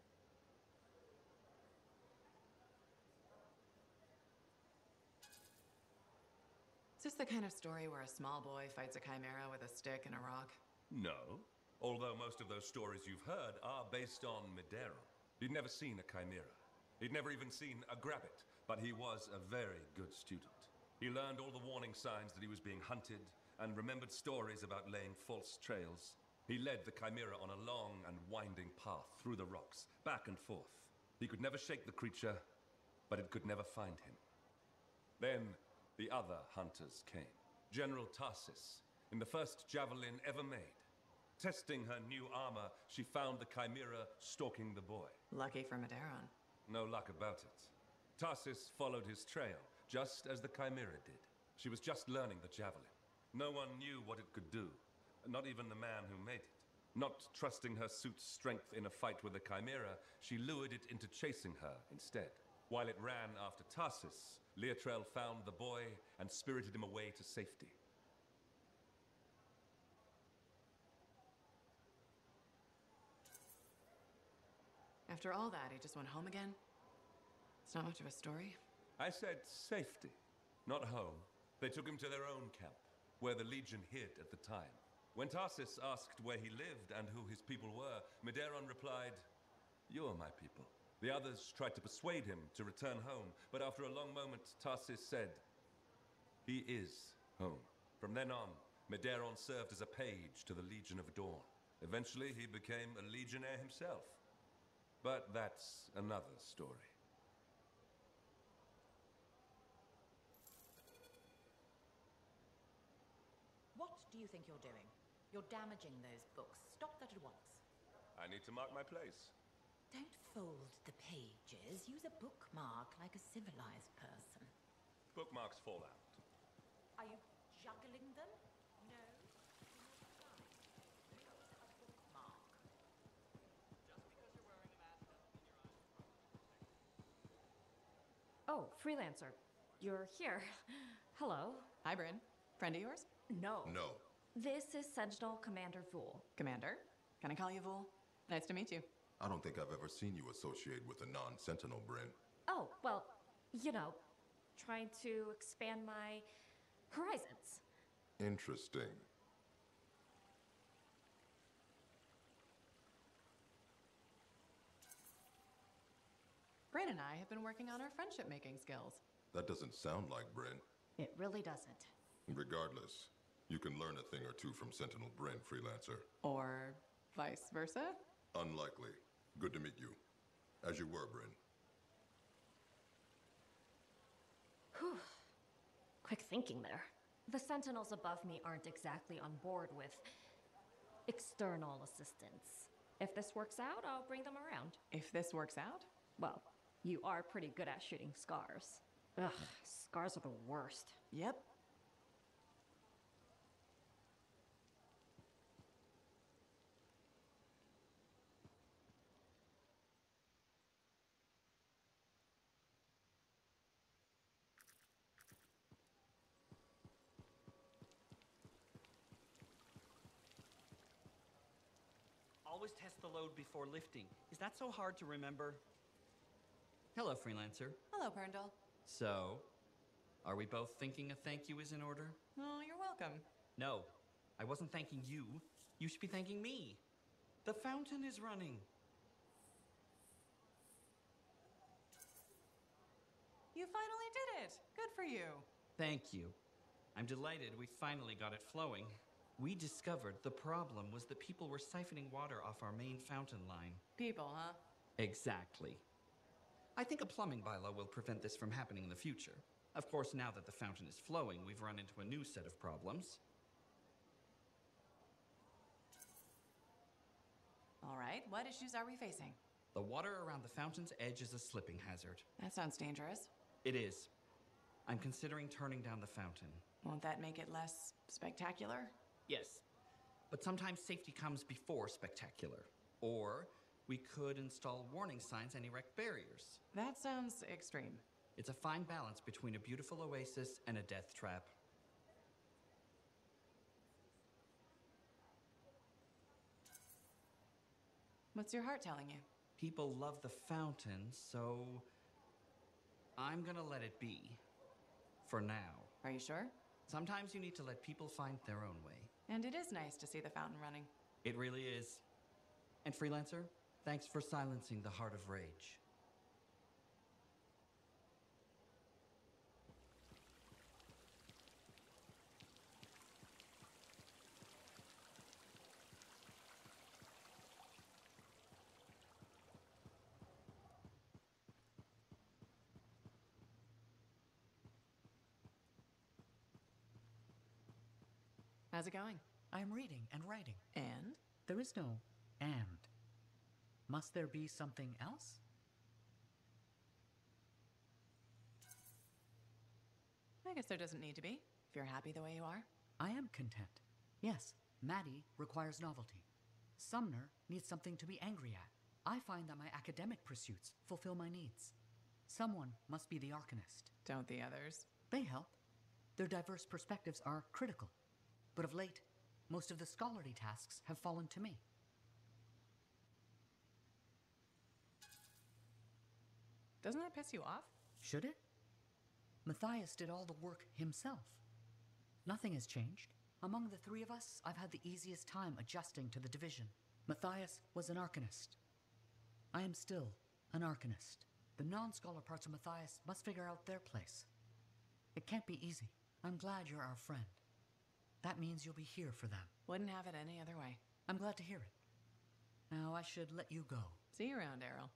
Is this the kind of story where a small boy fights a chimera with a stick and a rock? No. Although most of those stories you've heard are based on Medeiros. He'd never seen a chimera. He'd never even seen a grabbit, but he was a very good student. He learned all the warning signs that he was being hunted and remembered stories about laying false trails. He led the chimera on a long and winding path through the rocks, back and forth. He could never shake the creature, but it could never find him. Then the other hunters came. General Tarsis, in the first javelin ever made. Testing her new armor, she found the chimera stalking the boy. Lucky for Medeiros. No luck about it. Tarsis followed his trail, just as the chimera did. She was just learning the javelin. No one knew what it could do, not even the man who made it. Not trusting her suit's strength in a fight with the chimera, she lured it into chasing her instead. While it ran after Tarsis, Leotrel found the boy and spirited him away to safety. After all that, he just went home again? It's not much of a story. I said safety, not home. They took him to their own camp, where the Legion hid at the time. When Tarsis asked where he lived and who his people were, Medeiros replied, "You are my people." The others tried to persuade him to return home, but after a long moment, Tarsis said, "He is home." From then on, Medeiros served as a page to the Legion of Dawn. Eventually, he became a legionnaire himself. But that's another story. What do you think you're doing? You're damaging those books. Stop that at once. I need to mark my place. Don't fold the pages. Use a bookmark like a civilized person. Bookmarks fall out. Are you juggling them? No. Use a bookmark. Oh, Freelancer. You're here. Hello. Hi, Bryn. Friend of yours? No. No. This is Sentinel Commander Fool. Commander? Can I call you Vul? Nice to meet you. I don't think I've ever seen you associate with a non-Sentinel, Bryn. Oh, well, you know, trying to expand my horizons. Interesting. Bryn and I have been working on our friendship-making skills. That doesn't sound like Bryn. It really doesn't. Regardless, you can learn a thing or two from Sentinel Bryn, Freelancer. Or vice versa? Unlikely. Good to meet you. As you were, Bryn. Whew. Quick thinking there. The Sentinels above me aren't exactly on board with external assistance. If this works out, I'll bring them around. If this works out? Well, you are pretty good at shooting scars. Ugh, scars are the worst. Yep. Always test the load before lifting. Is that so hard to remember? Hello, Freelancer. Hello, Perndle. So, are we both thinking a thank you is in order? Oh, you're welcome. No, I wasn't thanking you. You should be thanking me. The fountain is running. You finally did it. Good for you. Thank you. I'm delighted we finally got it flowing. We discovered the problem was that people were siphoning water off our main fountain line. People, huh? Exactly. I think a plumbing bylaw will prevent this from happening in the future. Of course, now that the fountain is flowing, we've run into a new set of problems. All right, what issues are we facing? The water around the fountain's edge is a slipping hazard. That sounds dangerous. It is. I'm considering turning down the fountain. Won't that make it less spectacular? Yes. But sometimes safety comes before spectacular. Or we could install warning signs and erect barriers. That sounds extreme. It's a fine balance between a beautiful oasis and a death trap. What's your heart telling you? People love the fountain, so I'm gonna let it be. For now. Are you sure? Sometimes you need to let people find their own way. And it is nice to see the fountain running. It really is. And Freelancer, thanks for silencing the Heart of Rage. How's it going? I am reading and writing. And? There is no and. Must there be something else? I guess there doesn't need to be, if you're happy the way you are. I am content. Yes, Maddie requires novelty. Sumner needs something to be angry at. I find that my academic pursuits fulfill my needs. Someone must be the Arcanist. Don't the others? They help. Their diverse perspectives are critical. But of late, most of the scholarly tasks have fallen to me. Doesn't that piss you off? Should it? Matthias did all the work himself. Nothing has changed. Among the three of us, I've had the easiest time adjusting to the division. Matthias was an Arcanist. I am still an Arcanist. The non-scholar parts of Matthias must figure out their place. It can't be easy. I'm glad you're our friend. That means you'll be here for them. Wouldn't have it any other way. I'm glad to hear it. Now I should let you go. See you around, Errol.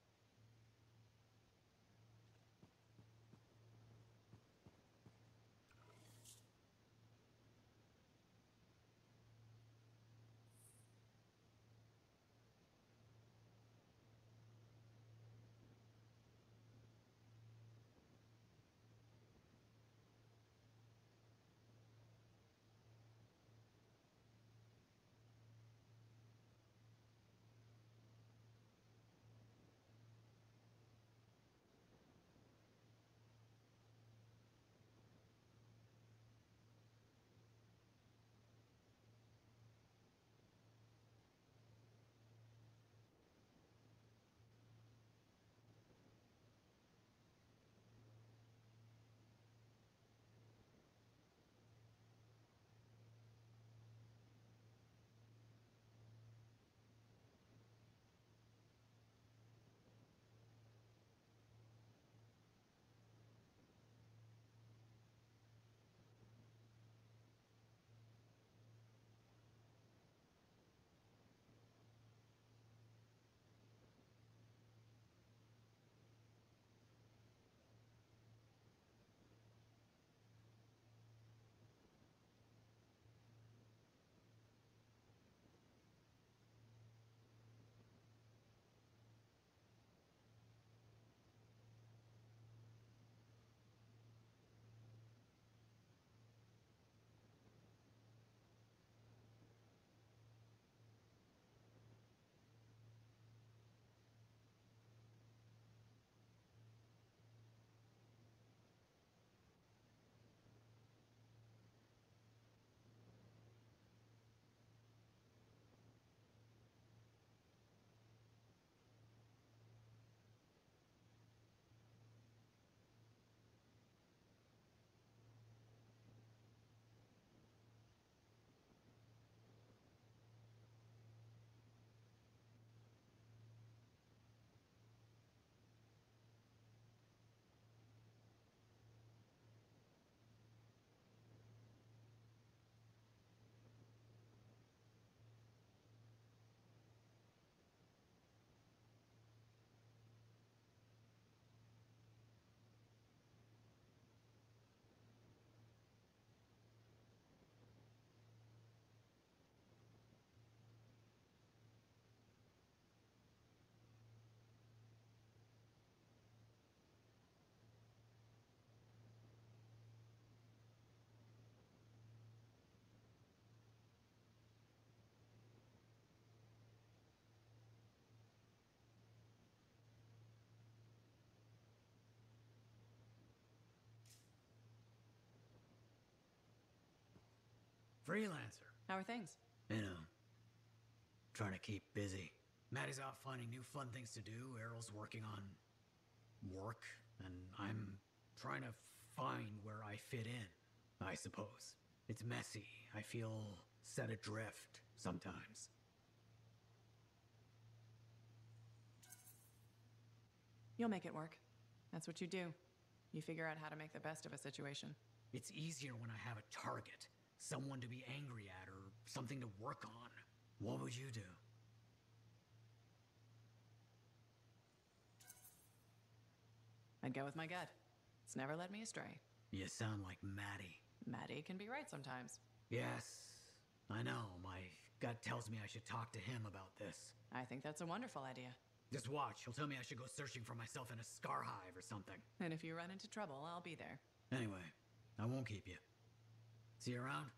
Freelancer. How are things? You know, trying to keep busy. Maddie's out finding new fun things to do. Errol's working on work, and I'm trying to find where I fit in, I suppose. It's messy. I feel set adrift sometimes. You'll make it work. That's what you do. You figure out how to make the best of a situation. It's easier when I have a target, someone to be angry at, or something to work on. What would you do? I'd go with my gut. It's never led me astray. You sound like Maddie. Maddie can be right sometimes. Yes, I know. My gut tells me I should talk to him about this. I think that's a wonderful idea. Just watch. He'll tell me I should go searching for myself in a scar hive or something. And if you run into trouble, I'll be there. Anyway, I won't keep you. See you around?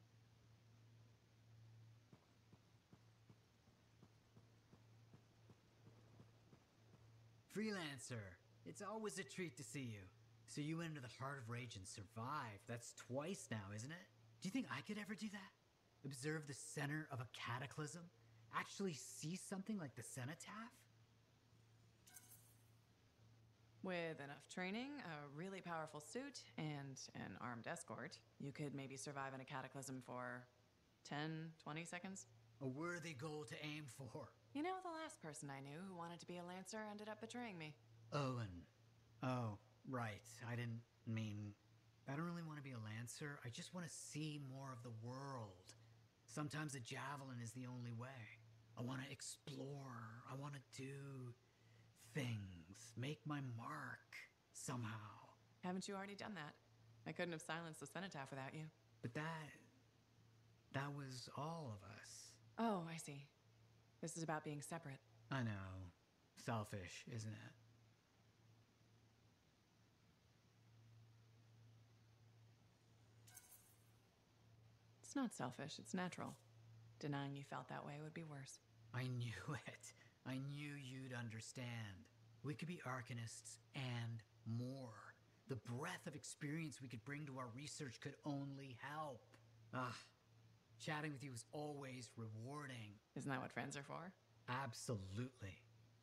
Freelancer, it's always a treat to see you. So you went into the heart of rage and survived. That's twice now, isn't it? Do you think I could ever do that? Observe the center of a cataclysm? Actually see something like the cenotaph? With enough training, a really powerful suit, and an armed escort, you could maybe survive in a cataclysm for 10, 20 seconds. A worthy goal to aim for. You know, the last person I knew who wanted to be a Lancer ended up betraying me. Owen. Oh, right. I didn't mean... I don't really want to be a Lancer. I just want to see more of the world. Sometimes a javelin is the only way. I want to explore. I want to do things. Make my mark. Somehow. Haven't you already done that? I couldn't have silenced the cenotaph without you. But that was all of us. Oh, I see. This is about being separate. I know. Selfish, isn't it? It's not selfish, it's natural. Denying you felt that way would be worse. I knew it. I knew you'd understand. We could be Arcanists and more. The breadth of experience we could bring to our research could only help. Chatting with you is always rewarding. Isn't that what friends are for? Absolutely.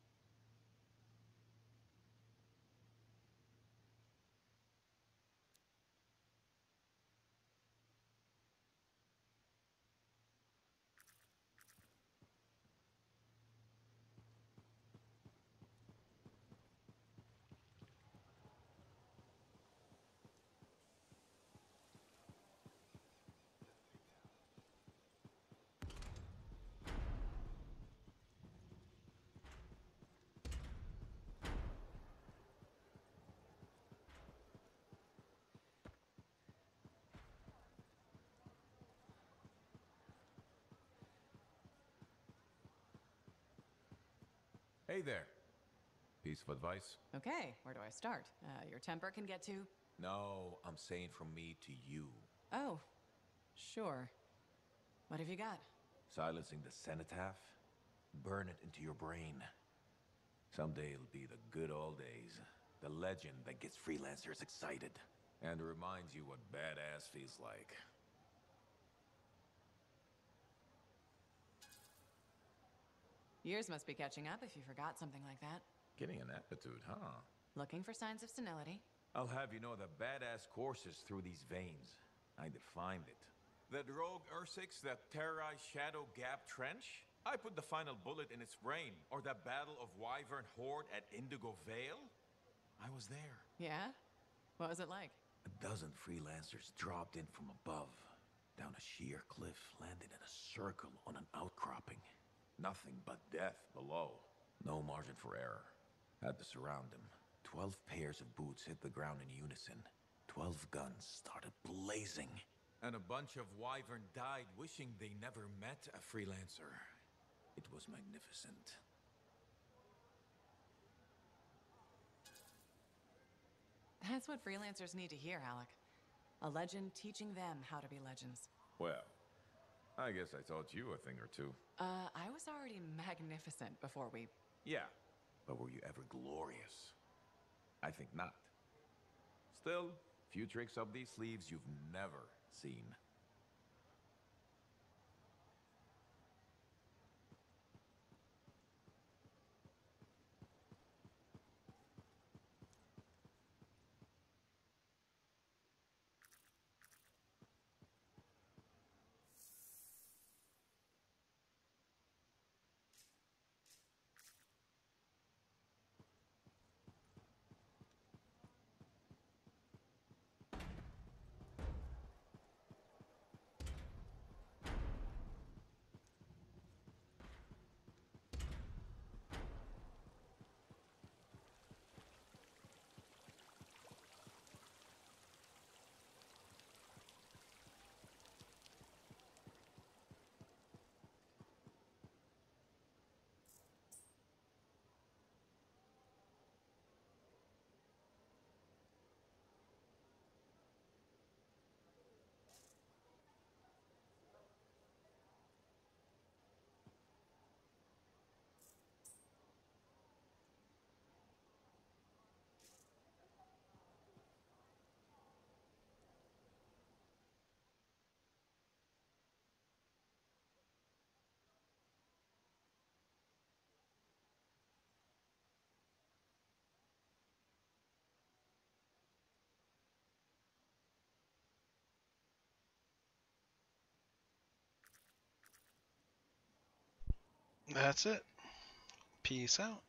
Hey there. Piece of advice? Okay, where do I start? Your temper can get to... No, I'm saying from me to you. Oh, sure. What have you got? Silencing the cenotaph? Burn it into your brain. Someday it'll be the good old days. The legend that gets freelancers excited. And reminds you what badass feels like. Years must be catching up if you forgot something like that. Getting an aptitude, huh? Looking for signs of senility. I'll have you know that badass courses through these veins. I defined it. That rogue Ursix that terrorized Shadow Gap Trench? I put the final bullet in its brain. Or that battle of Wyvern Horde at Indigo Vale? I was there. Yeah? What was it like? A dozen freelancers dropped in from above. Down a sheer cliff, landed in a circle on an outcropping. Nothing but death below. No margin for error. Had to surround him. 12 pairs of boots hit the ground in unison. 12 guns started blazing. And a bunch of Wyvern died wishing they never met a freelancer. It was magnificent. That's what freelancers need to hear, Alec. A legend teaching them how to be legends. Well, I guess I taught you a thing or two. I was already magnificent before we... Yeah, but were you ever glorious? I think not. Still, few tricks up these sleeves you've never seen. That's it. Peace out.